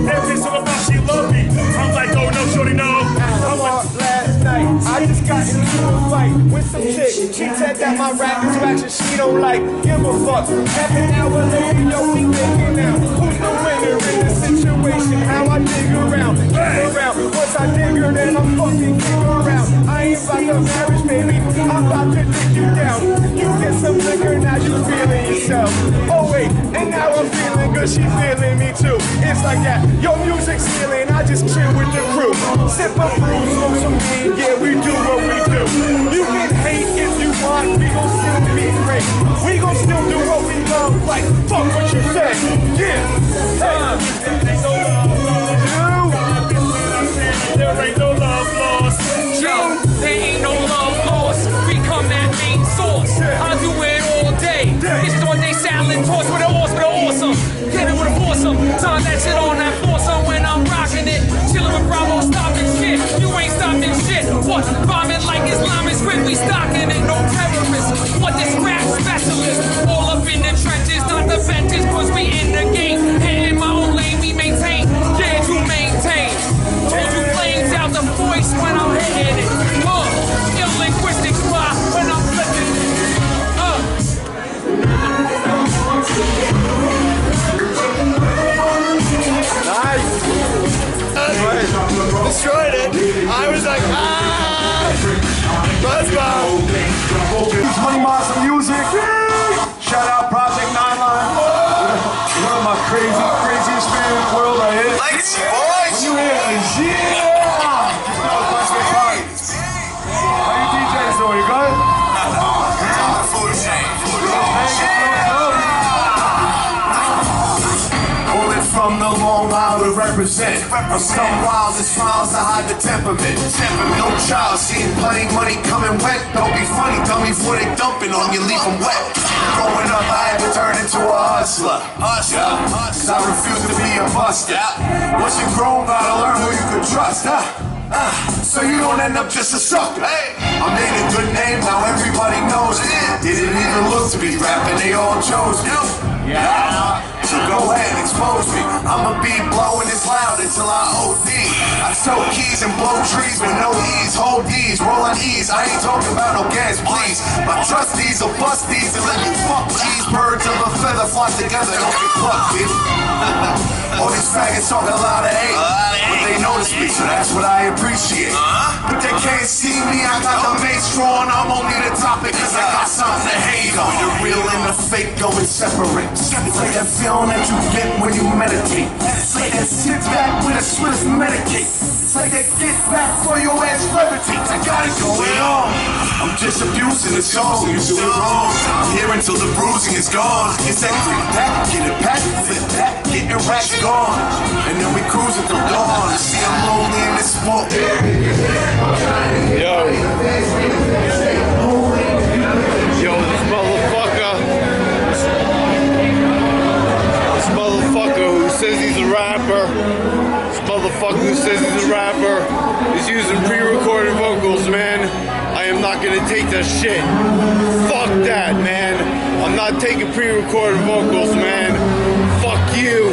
Every so about she love me. I'm like, oh no, shorty, no.
I walked last night. I just got into a fight with some chick. She said that my rap is ratchet. She don't like. Give a fuck. Half an hour later, yo, we thinking now. Who's the winner in this situation? How I dig around, dig around. Once I dig her, then I'm fucking kick around. I ain't about to marriage, baby. I'm about to dig you down. You get some liquor, now you feeling yourself. Oh wait, and now I'm feeling good. She feeling me too. It's like that. Your music's healing. I just chill with the crew. Sip a brew, smoke some weed. Yeah, we do what we do. You can hate if you want. We gon' still be great. We gon' still do what we love. Like fuck what you say. Yeah. Uh,
There ain't no love lost.
Yo, there ain't no love lost. We come that main source. I do it all day. It's on day salad toss with an awesome, with an awesome. Get it with a foursome. Turn that shit on that foursome when I'm rocking it. Chillin' with Bravo, stopping shit. You ain't stopping shit. What? Bombing like Islamic script. We stocking it, no terrorists. What this rap specialist? All up in the trenches, not the benches, cause we in the game. Hitting my own lane, we maintain. Yeah, you maintain. Told you flames out the voice when I'm hitting it. Uh, ill linguistic spot when I'm flipping it. Uh.
Nice. Destroyed it. I was like, ah! Buzz bomb.
twenty miles of music. Shout out Project Nine Line. One of my crazy, craziest fans in the world right here.
Legacy, boys.
When you hear this, yeah! Just know it's bunch of parties. How you D Js doing? You good?
Food chain.
Pulling from the Long Island represent. I'm some wild and smiles to hide the temperament. No child, seen plenty money coming wet. Don't be funny, dummy, before they dumping on you, leave them wet. Growing up, I had to turn into a hustler. Hustler. Cause I refuse to be a buster. Once you grown, gotta learn who you can trust. Huh? Uh, so you don't end up just a sucker. Hey. I made a good name, now everybody knows it. Didn't even look to be rapping, they all chose me. Yeah. So go ahead, expose me. I'ma be blowing this loud until I O D. I soak keys and blow trees with no ease. Hold these, roll on ease. I ain't talking about no gas, please. My trustees will bust these and let you fuck these. Birds of a feather flock together, don't get plucked, bitch. All these faggots talking a lot of hate, but they notice me, so that's what I appreciate. But they can't see me, I got the mace drawn. I'm only the topic cause I got something to hate on. The real and the fake go and separate. It's like that feeling that you get when you meditate. It's like that sit back with a Swiss medicate. It's like that get back for your ass levitates. I got it going on. I'm just abusing the song, you do it wrong. I'm here until the bruising is gone. It's that quick back, get it back, flip back, get your racks gone. And then we cruise until dawn. See, I'm lonely in this sport.
Yo. Yo, this motherfucker. This motherfucker who says he's a rapper. This motherfucker who says he's a rapper is using pre-recorded vocals, man. I am not gonna take that shit. Fuck that, man. I'm not taking pre-recorded vocals, man. Fuck you.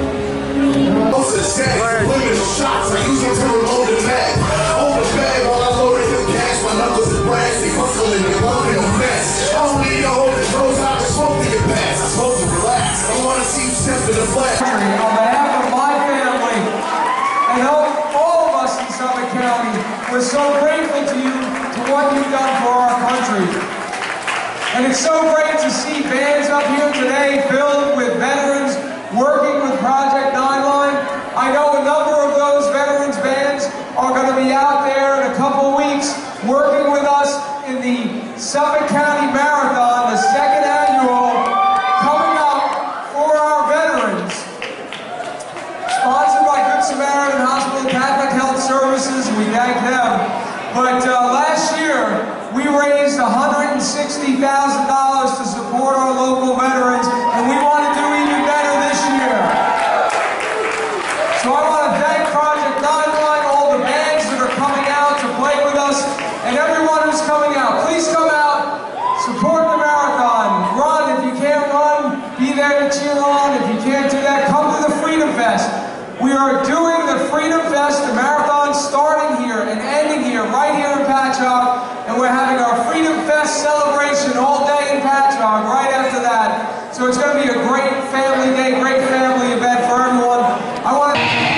Shots, I use them to reload the mag. Hold the bag while I loaded the gas. My knuckles are brass, they buckling and loading a mess. I don't need to hold the clothes out, I smoke to get past. I'm supposed to relax. I wanna see you step to the flash.
On behalf of my family and all, all of us in Suffolk County, we're so grateful to you to what you've done for our country. And it's so great to see bands up here today filled with veterans working with Project Nine Line. I know a number of those veterans bands are going to be out there in a couple of weeks working with us in the Suffolk County Marathon, the second annual, coming up for our veterans. Sponsored by Good Samaritan Hospital Catholic Health Services, we thank them. But uh, last year, we raised one hundred sixty thousand dollars to support our local veterans, and we want to do even better this year. So I want to thank Project Nine Line, all the bands that are coming out to play with us, and everyone who's coming out. Please come out, support the marathon. Run if you can't run, be there to cheer on. If you can't do that, come to the Freedom Fest. We are doing the Freedom Fest, the marathon starting here and ending here, right here in Patchogue, and we're having our Freedom Fest celebration all day in Patchogue right after that. So it's going to be a great family day, great family event for everyone. I want to...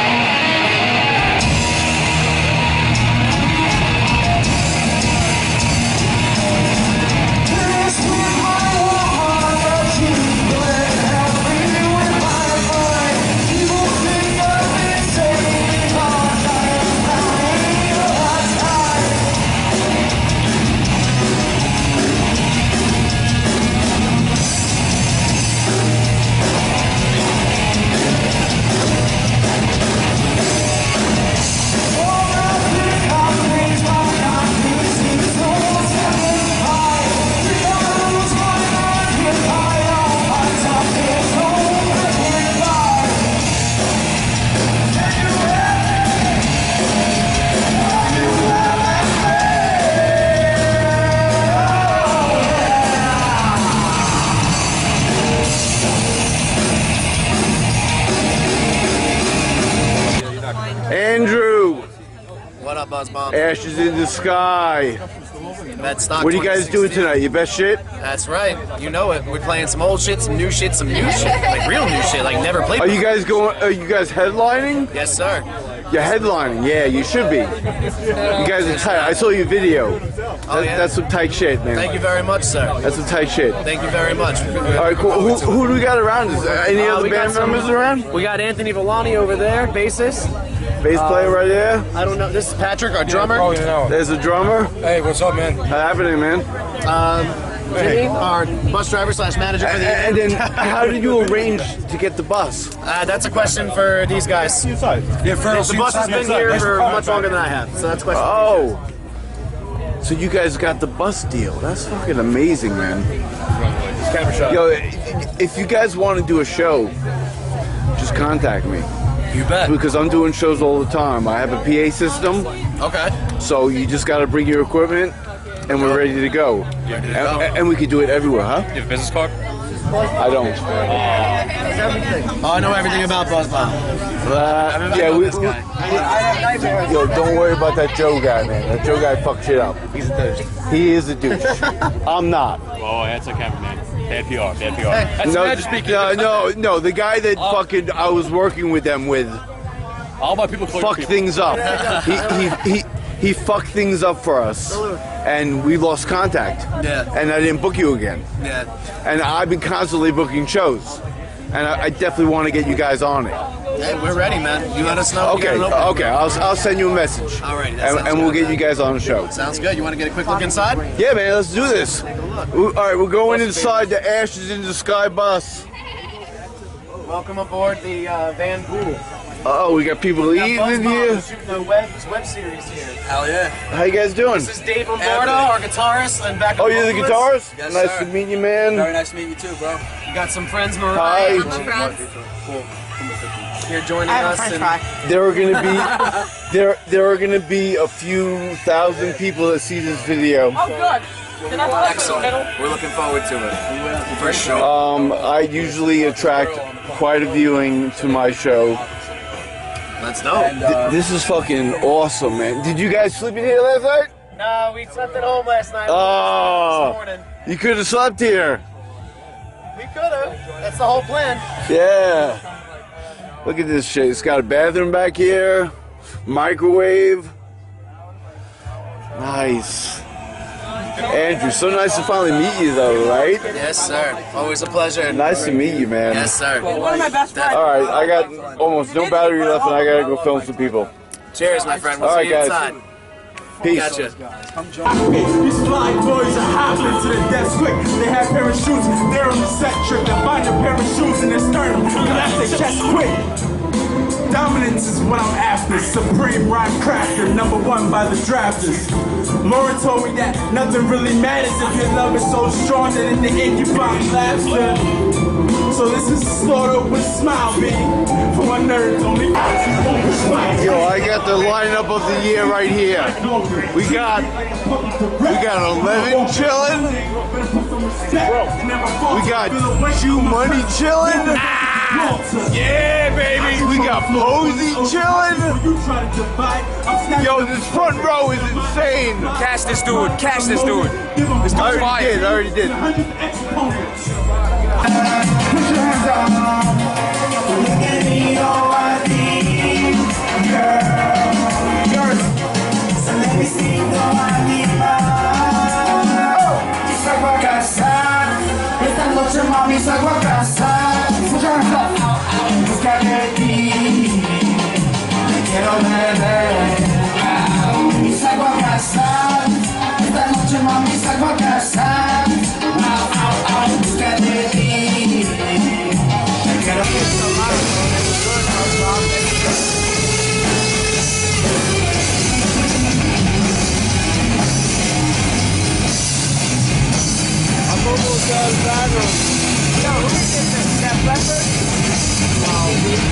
Andrew!
What up, Buzz Bomb?
Ashes in the Sky.
Vetstock
What are you guys doing tonight? Your best shit?
That's right. You know it. We're playing some old shit, some new shit, some new shit. Like real new shit, like never played
Are
before.
you guys going, are you guys headlining?
Yes, sir.
You're headlining, yeah, you should be. You guys are tight. I saw your video. That,
Oh, yeah?
That's some tight shit, man.
Thank you very much, sir.
That's some tight shit.
Thank you very much.
All right, cool. Who, who do we got around? Is there any
Uh,
other
we got
band
some-
members around?
We got Anthony Villani over there, bassist.
Bass player right there?
I don't know. This is Patrick, our drummer.
Oh, you know. There's a drummer.
Hey, what's up, man?
What's happening, man?
Um, Jimmy, our bus driver slash manager for the
And then, how did you arrange to get the bus?
Uh, that's a question for these guys. Yeah, the bus has been here for much longer than I have, so that's a question.
Oh. So you guys got the bus deal. That's fucking amazing, man. Yo, if you guys want to do a show, just contact me.
You bet.
Because I'm doing shows all the time. I have a P A system.
Okay.
So you just got to bring your equipment, and we're ready to go.
Ready to
And,
go.
and we can do it everywhere, huh?
You have a business card?
I don't.
Oh, I know everything about Buzz Bomb.
Uh, yeah, we, we, yo, don't worry about that Joe guy, man. That Joe guy fucked shit up. He's a douche. He is a douche. I'm not.
Oh, that's a cameraman. Bad P R, bad P R. That's
No,
bad speaking.
no, no, no. The guy that fucking I was working with them with
All my people
fucked things up. He, he, he, he fucked things up for us, and we lost contact.
Yeah.
And I didn't book you again.
Yeah.
And I've been constantly booking shows, and I, I definitely want to get you guys on it.
Hey, we're ready, man. You let us know. if you
Okay,
got an opening.
okay. I'll, I'll send you a message.
All right, that
and,
sounds
and we'll
good.
get you guys on the show.
Sounds good. You want to get a quick look inside?
Yeah, man. Let's do this. We- all right, we're going inside the Ashes in the Sky bus.
Welcome aboard the uh, Van Bool.
Oh, we got people eating in here.
Shooting a web, web series here. Hell yeah.
How you guys doing?
This is Dave Lombardo, our guitarist, and back.
Oh, you're the guitarist?
Yes,
Nice
sir.
to meet you, man.
Very nice to meet you too, bro. You got some friends,
Hi.
Mariah. Here joining us. and
There are gonna be there there are gonna be a few thousand people that see this video.
Oh, good. Excellent. We're looking forward to it. For sure.
Um, I usually attract quite a viewing to my show.
That's dope.
Th- this is fucking awesome, man. Did you guys sleep in here last night?
No, we slept at home last night.
Oh,
This morning.
you could have slept here.
We could have. That's the whole plan.
Yeah. Look at this shit. It's got a bathroom back here, microwave. Nice. Andrew, so nice to finally meet you, though, right?
Yes, sir. Always a pleasure.
Nice to meet you, man.
Yes, sir.
All right, I got almost no battery left, and I gotta go film some people.
Cheers, my friend. We'll
All right,
see you
guys.
inside.
Peace.
Gotcha.
These fly boys are hopping to the death quick. They have parachutes, they're on the set trick. They find their parachutes in their sternum. Collapse their chest quick. Dominance is what I'm after. Supreme rhyme crafter, number one by the drafters. Lauren told me that nothing really matters if your love is so strong that in the end you find laughter. So this is Slaughter with Smile, B. For my nerds only.
Yo, I got the lineup of the year right here. We got we got eleven chilling. We got Jew Money chilling. Yeah, baby. We got Posey chilling. Yo, this front row is insane.
Cash this dude. Cash this dude. This dude's
I already
fire.
did. I already did.
Put your hands up. Look at me, all I need, girl. Yours. So let me see, though I need love. Salgo a casa. Esta noche, mami, salgo a casa. Put your hands up. Busca de ti. Te quiero beber. Y salgo a casa. Esta noche, mami, salgo a casa. Busca de ti. Te quiero beber.
Almost out of battle.
Yo, who is this? That leopard? Wow.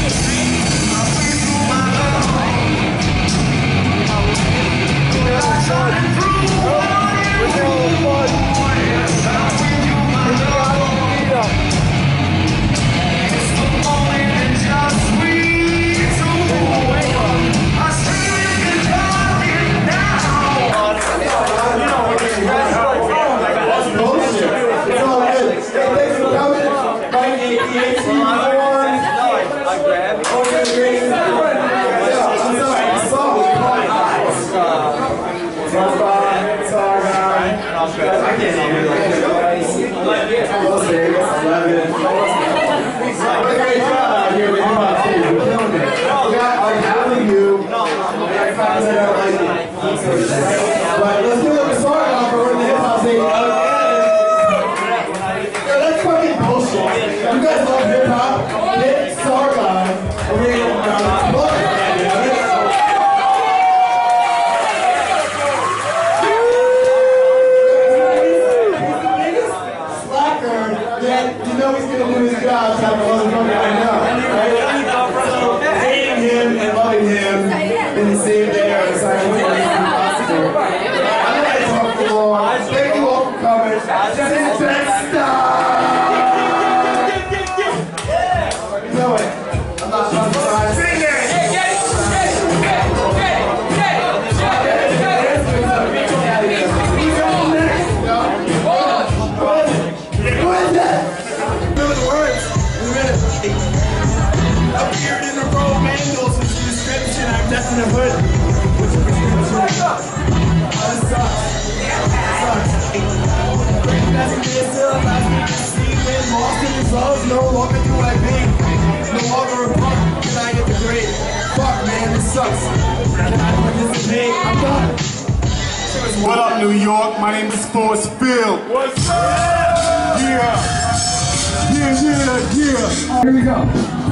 No longer do I think, no longer a punk, can I get the grade? Fuck man, this sucks. Can I participate? I'm done.
What up, New York? My name is Forrest Field. What's up? Yeah. Yeah, yeah, yeah.
Here we go.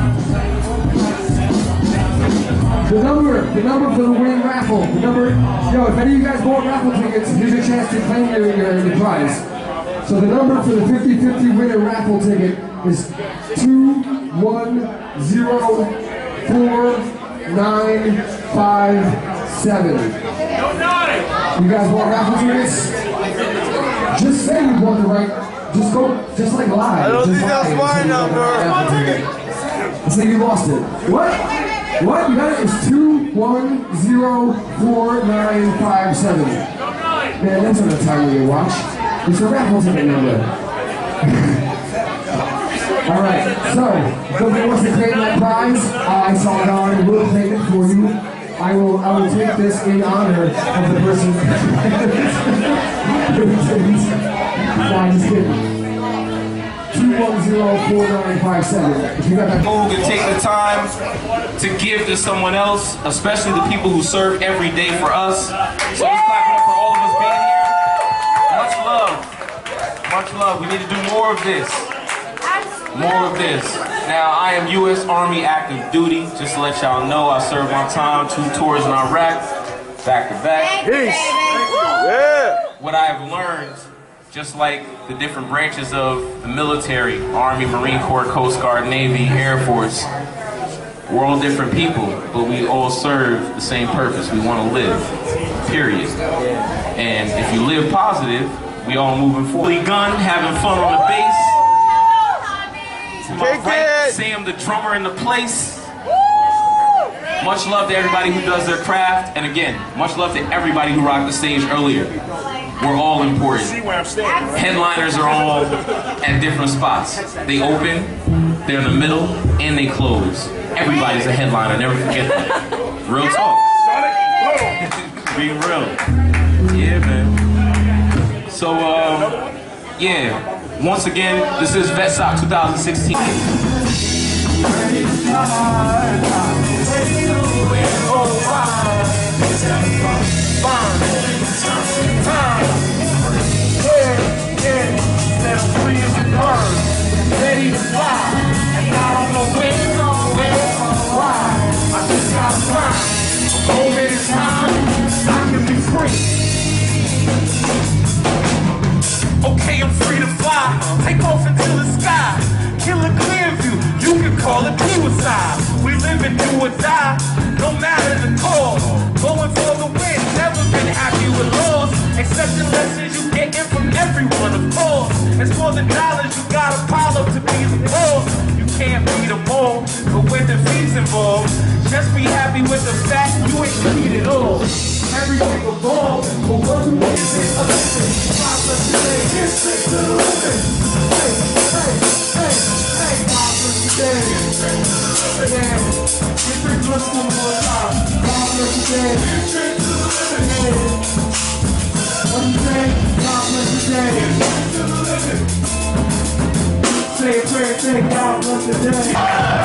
The number, the number for the win raffle. The number, yo, if any of you guys bought raffle tickets, here's your chance to claim your, your, your prize. So the number for the fifty fifty winner raffle ticket is two one zero four nine five seven. You guys want raffle tickets? Just say you want the right. Just go. Just like lie.
I don't
just
think that's my number.
It's like you lost it. What? What? You got it? It's two one zero four nine five seven. Man, that's on the time of your watch. It's a raffle ticket number. Alright, so, if somebody wants to claim that prize, uh, I saw it on and will claim it for you. I will I will take this in honor of the person. Fine, just kidding. two one zero four nine five seven. If you got that.
To take the time to give to someone else, especially the people who serve every day for us. So let's clap it up for all of us being here. Much love. Much love. We need to do more of this. More of this. Now, I am U S Army active duty. Just to let y'all know, I served my time, two tours in Iraq, back to back.
Peace. Yeah.
What I have learned, just like the different branches of the military, Army, Marine Corps, Coast Guard, Navy, Air Force, we're all different people, but we all serve the same purpose. We want to live, period. And if you live positive, we all moving forward. Gun, having fun on the base. To my right, Sam, the drummer in the place. Much love to everybody who does their craft. And again, much love to everybody who rocked the stage earlier. We're all important. Headliners are all at different spots. They open, they're in the middle, and they close. Everybody's a headliner, never forget that. Real talk. Being real. Yeah, man. So, um, yeah. Once again, this is Vetstock two thousand sixteen.
Ready to fly, and I don't know where, where, why. I just gotta find a moment in time I can be free. Okay, I'm free to fly, take off into the sky, kill a clear view, you can call it suicide. We live and do or die, no matter the cause. Going for the win, never been happy with loss, except the lessons you getting from everyone, of course. As for the dollars, you gotta pile up to be the boss. You can't beat them all, but when defeat's involved, just be happy with the fact you ain't beat it all. Everything evolved, but what we want is a lesson. Five plus today, get straight to the living. Hey, hey, hey, hey, five plus today. Yeah, get three plus one more time. Five plus today, get straight to the living. What do you say? Five plus today. Say a prayer, say God bless the day.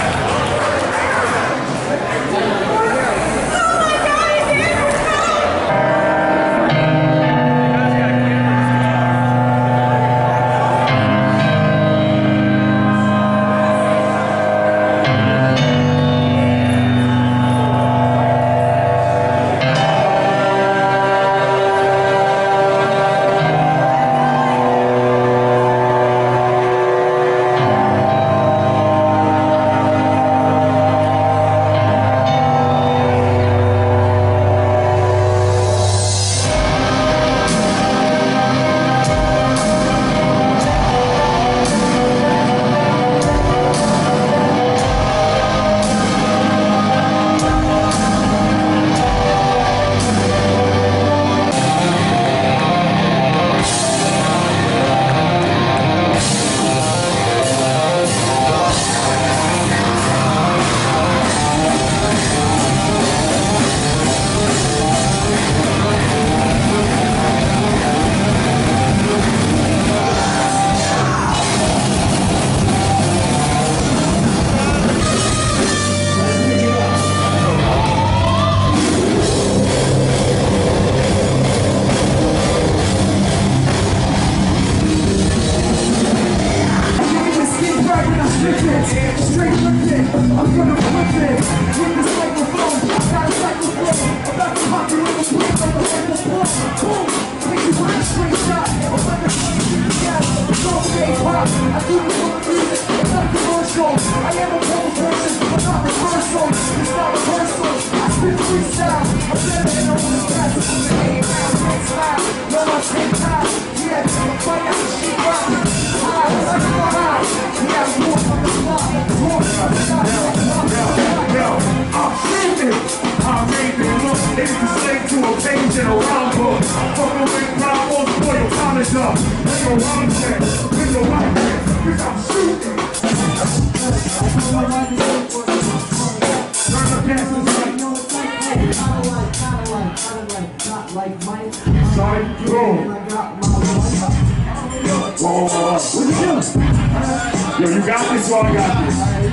Yo, you got this, so I got this. You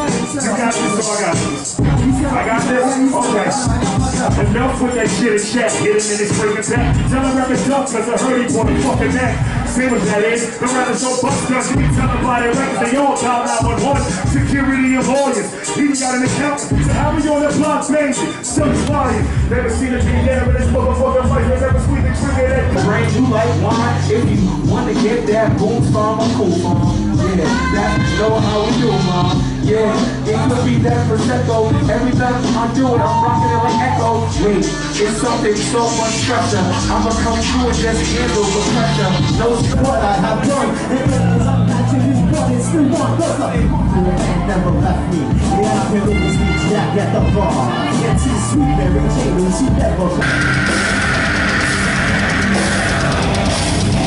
got this, so I got this. I got this? Okay. Enough with that shit and chat. Hit him in his freaking back. Tell him rapid duck, cause I heard he want a fucking neck. See what that is? The rappers don't bust guns. You can tell them by their records. They all dial nine one one. Security and lawyers. Even got an accountant. So how we on that block, baby? Still flying. Never seen a G there, but this motherfucker fight. They never squeeze the trigger that.
Drink you like wine if you want to get that boom from a cool farm. Yeah, that's know how we do, mom. Yeah, it could be that prosecco. Every time I do it, I'm rocking it like echo. Wait, it's something so much pressure. I'ma come through and just handle the pressure. No
what I have done. It is up to these brothers.
still want those up. And the man never left me. Yeah, I've been with Sweet Jack at the bar. Can't see Sweet Mary Jane when she never.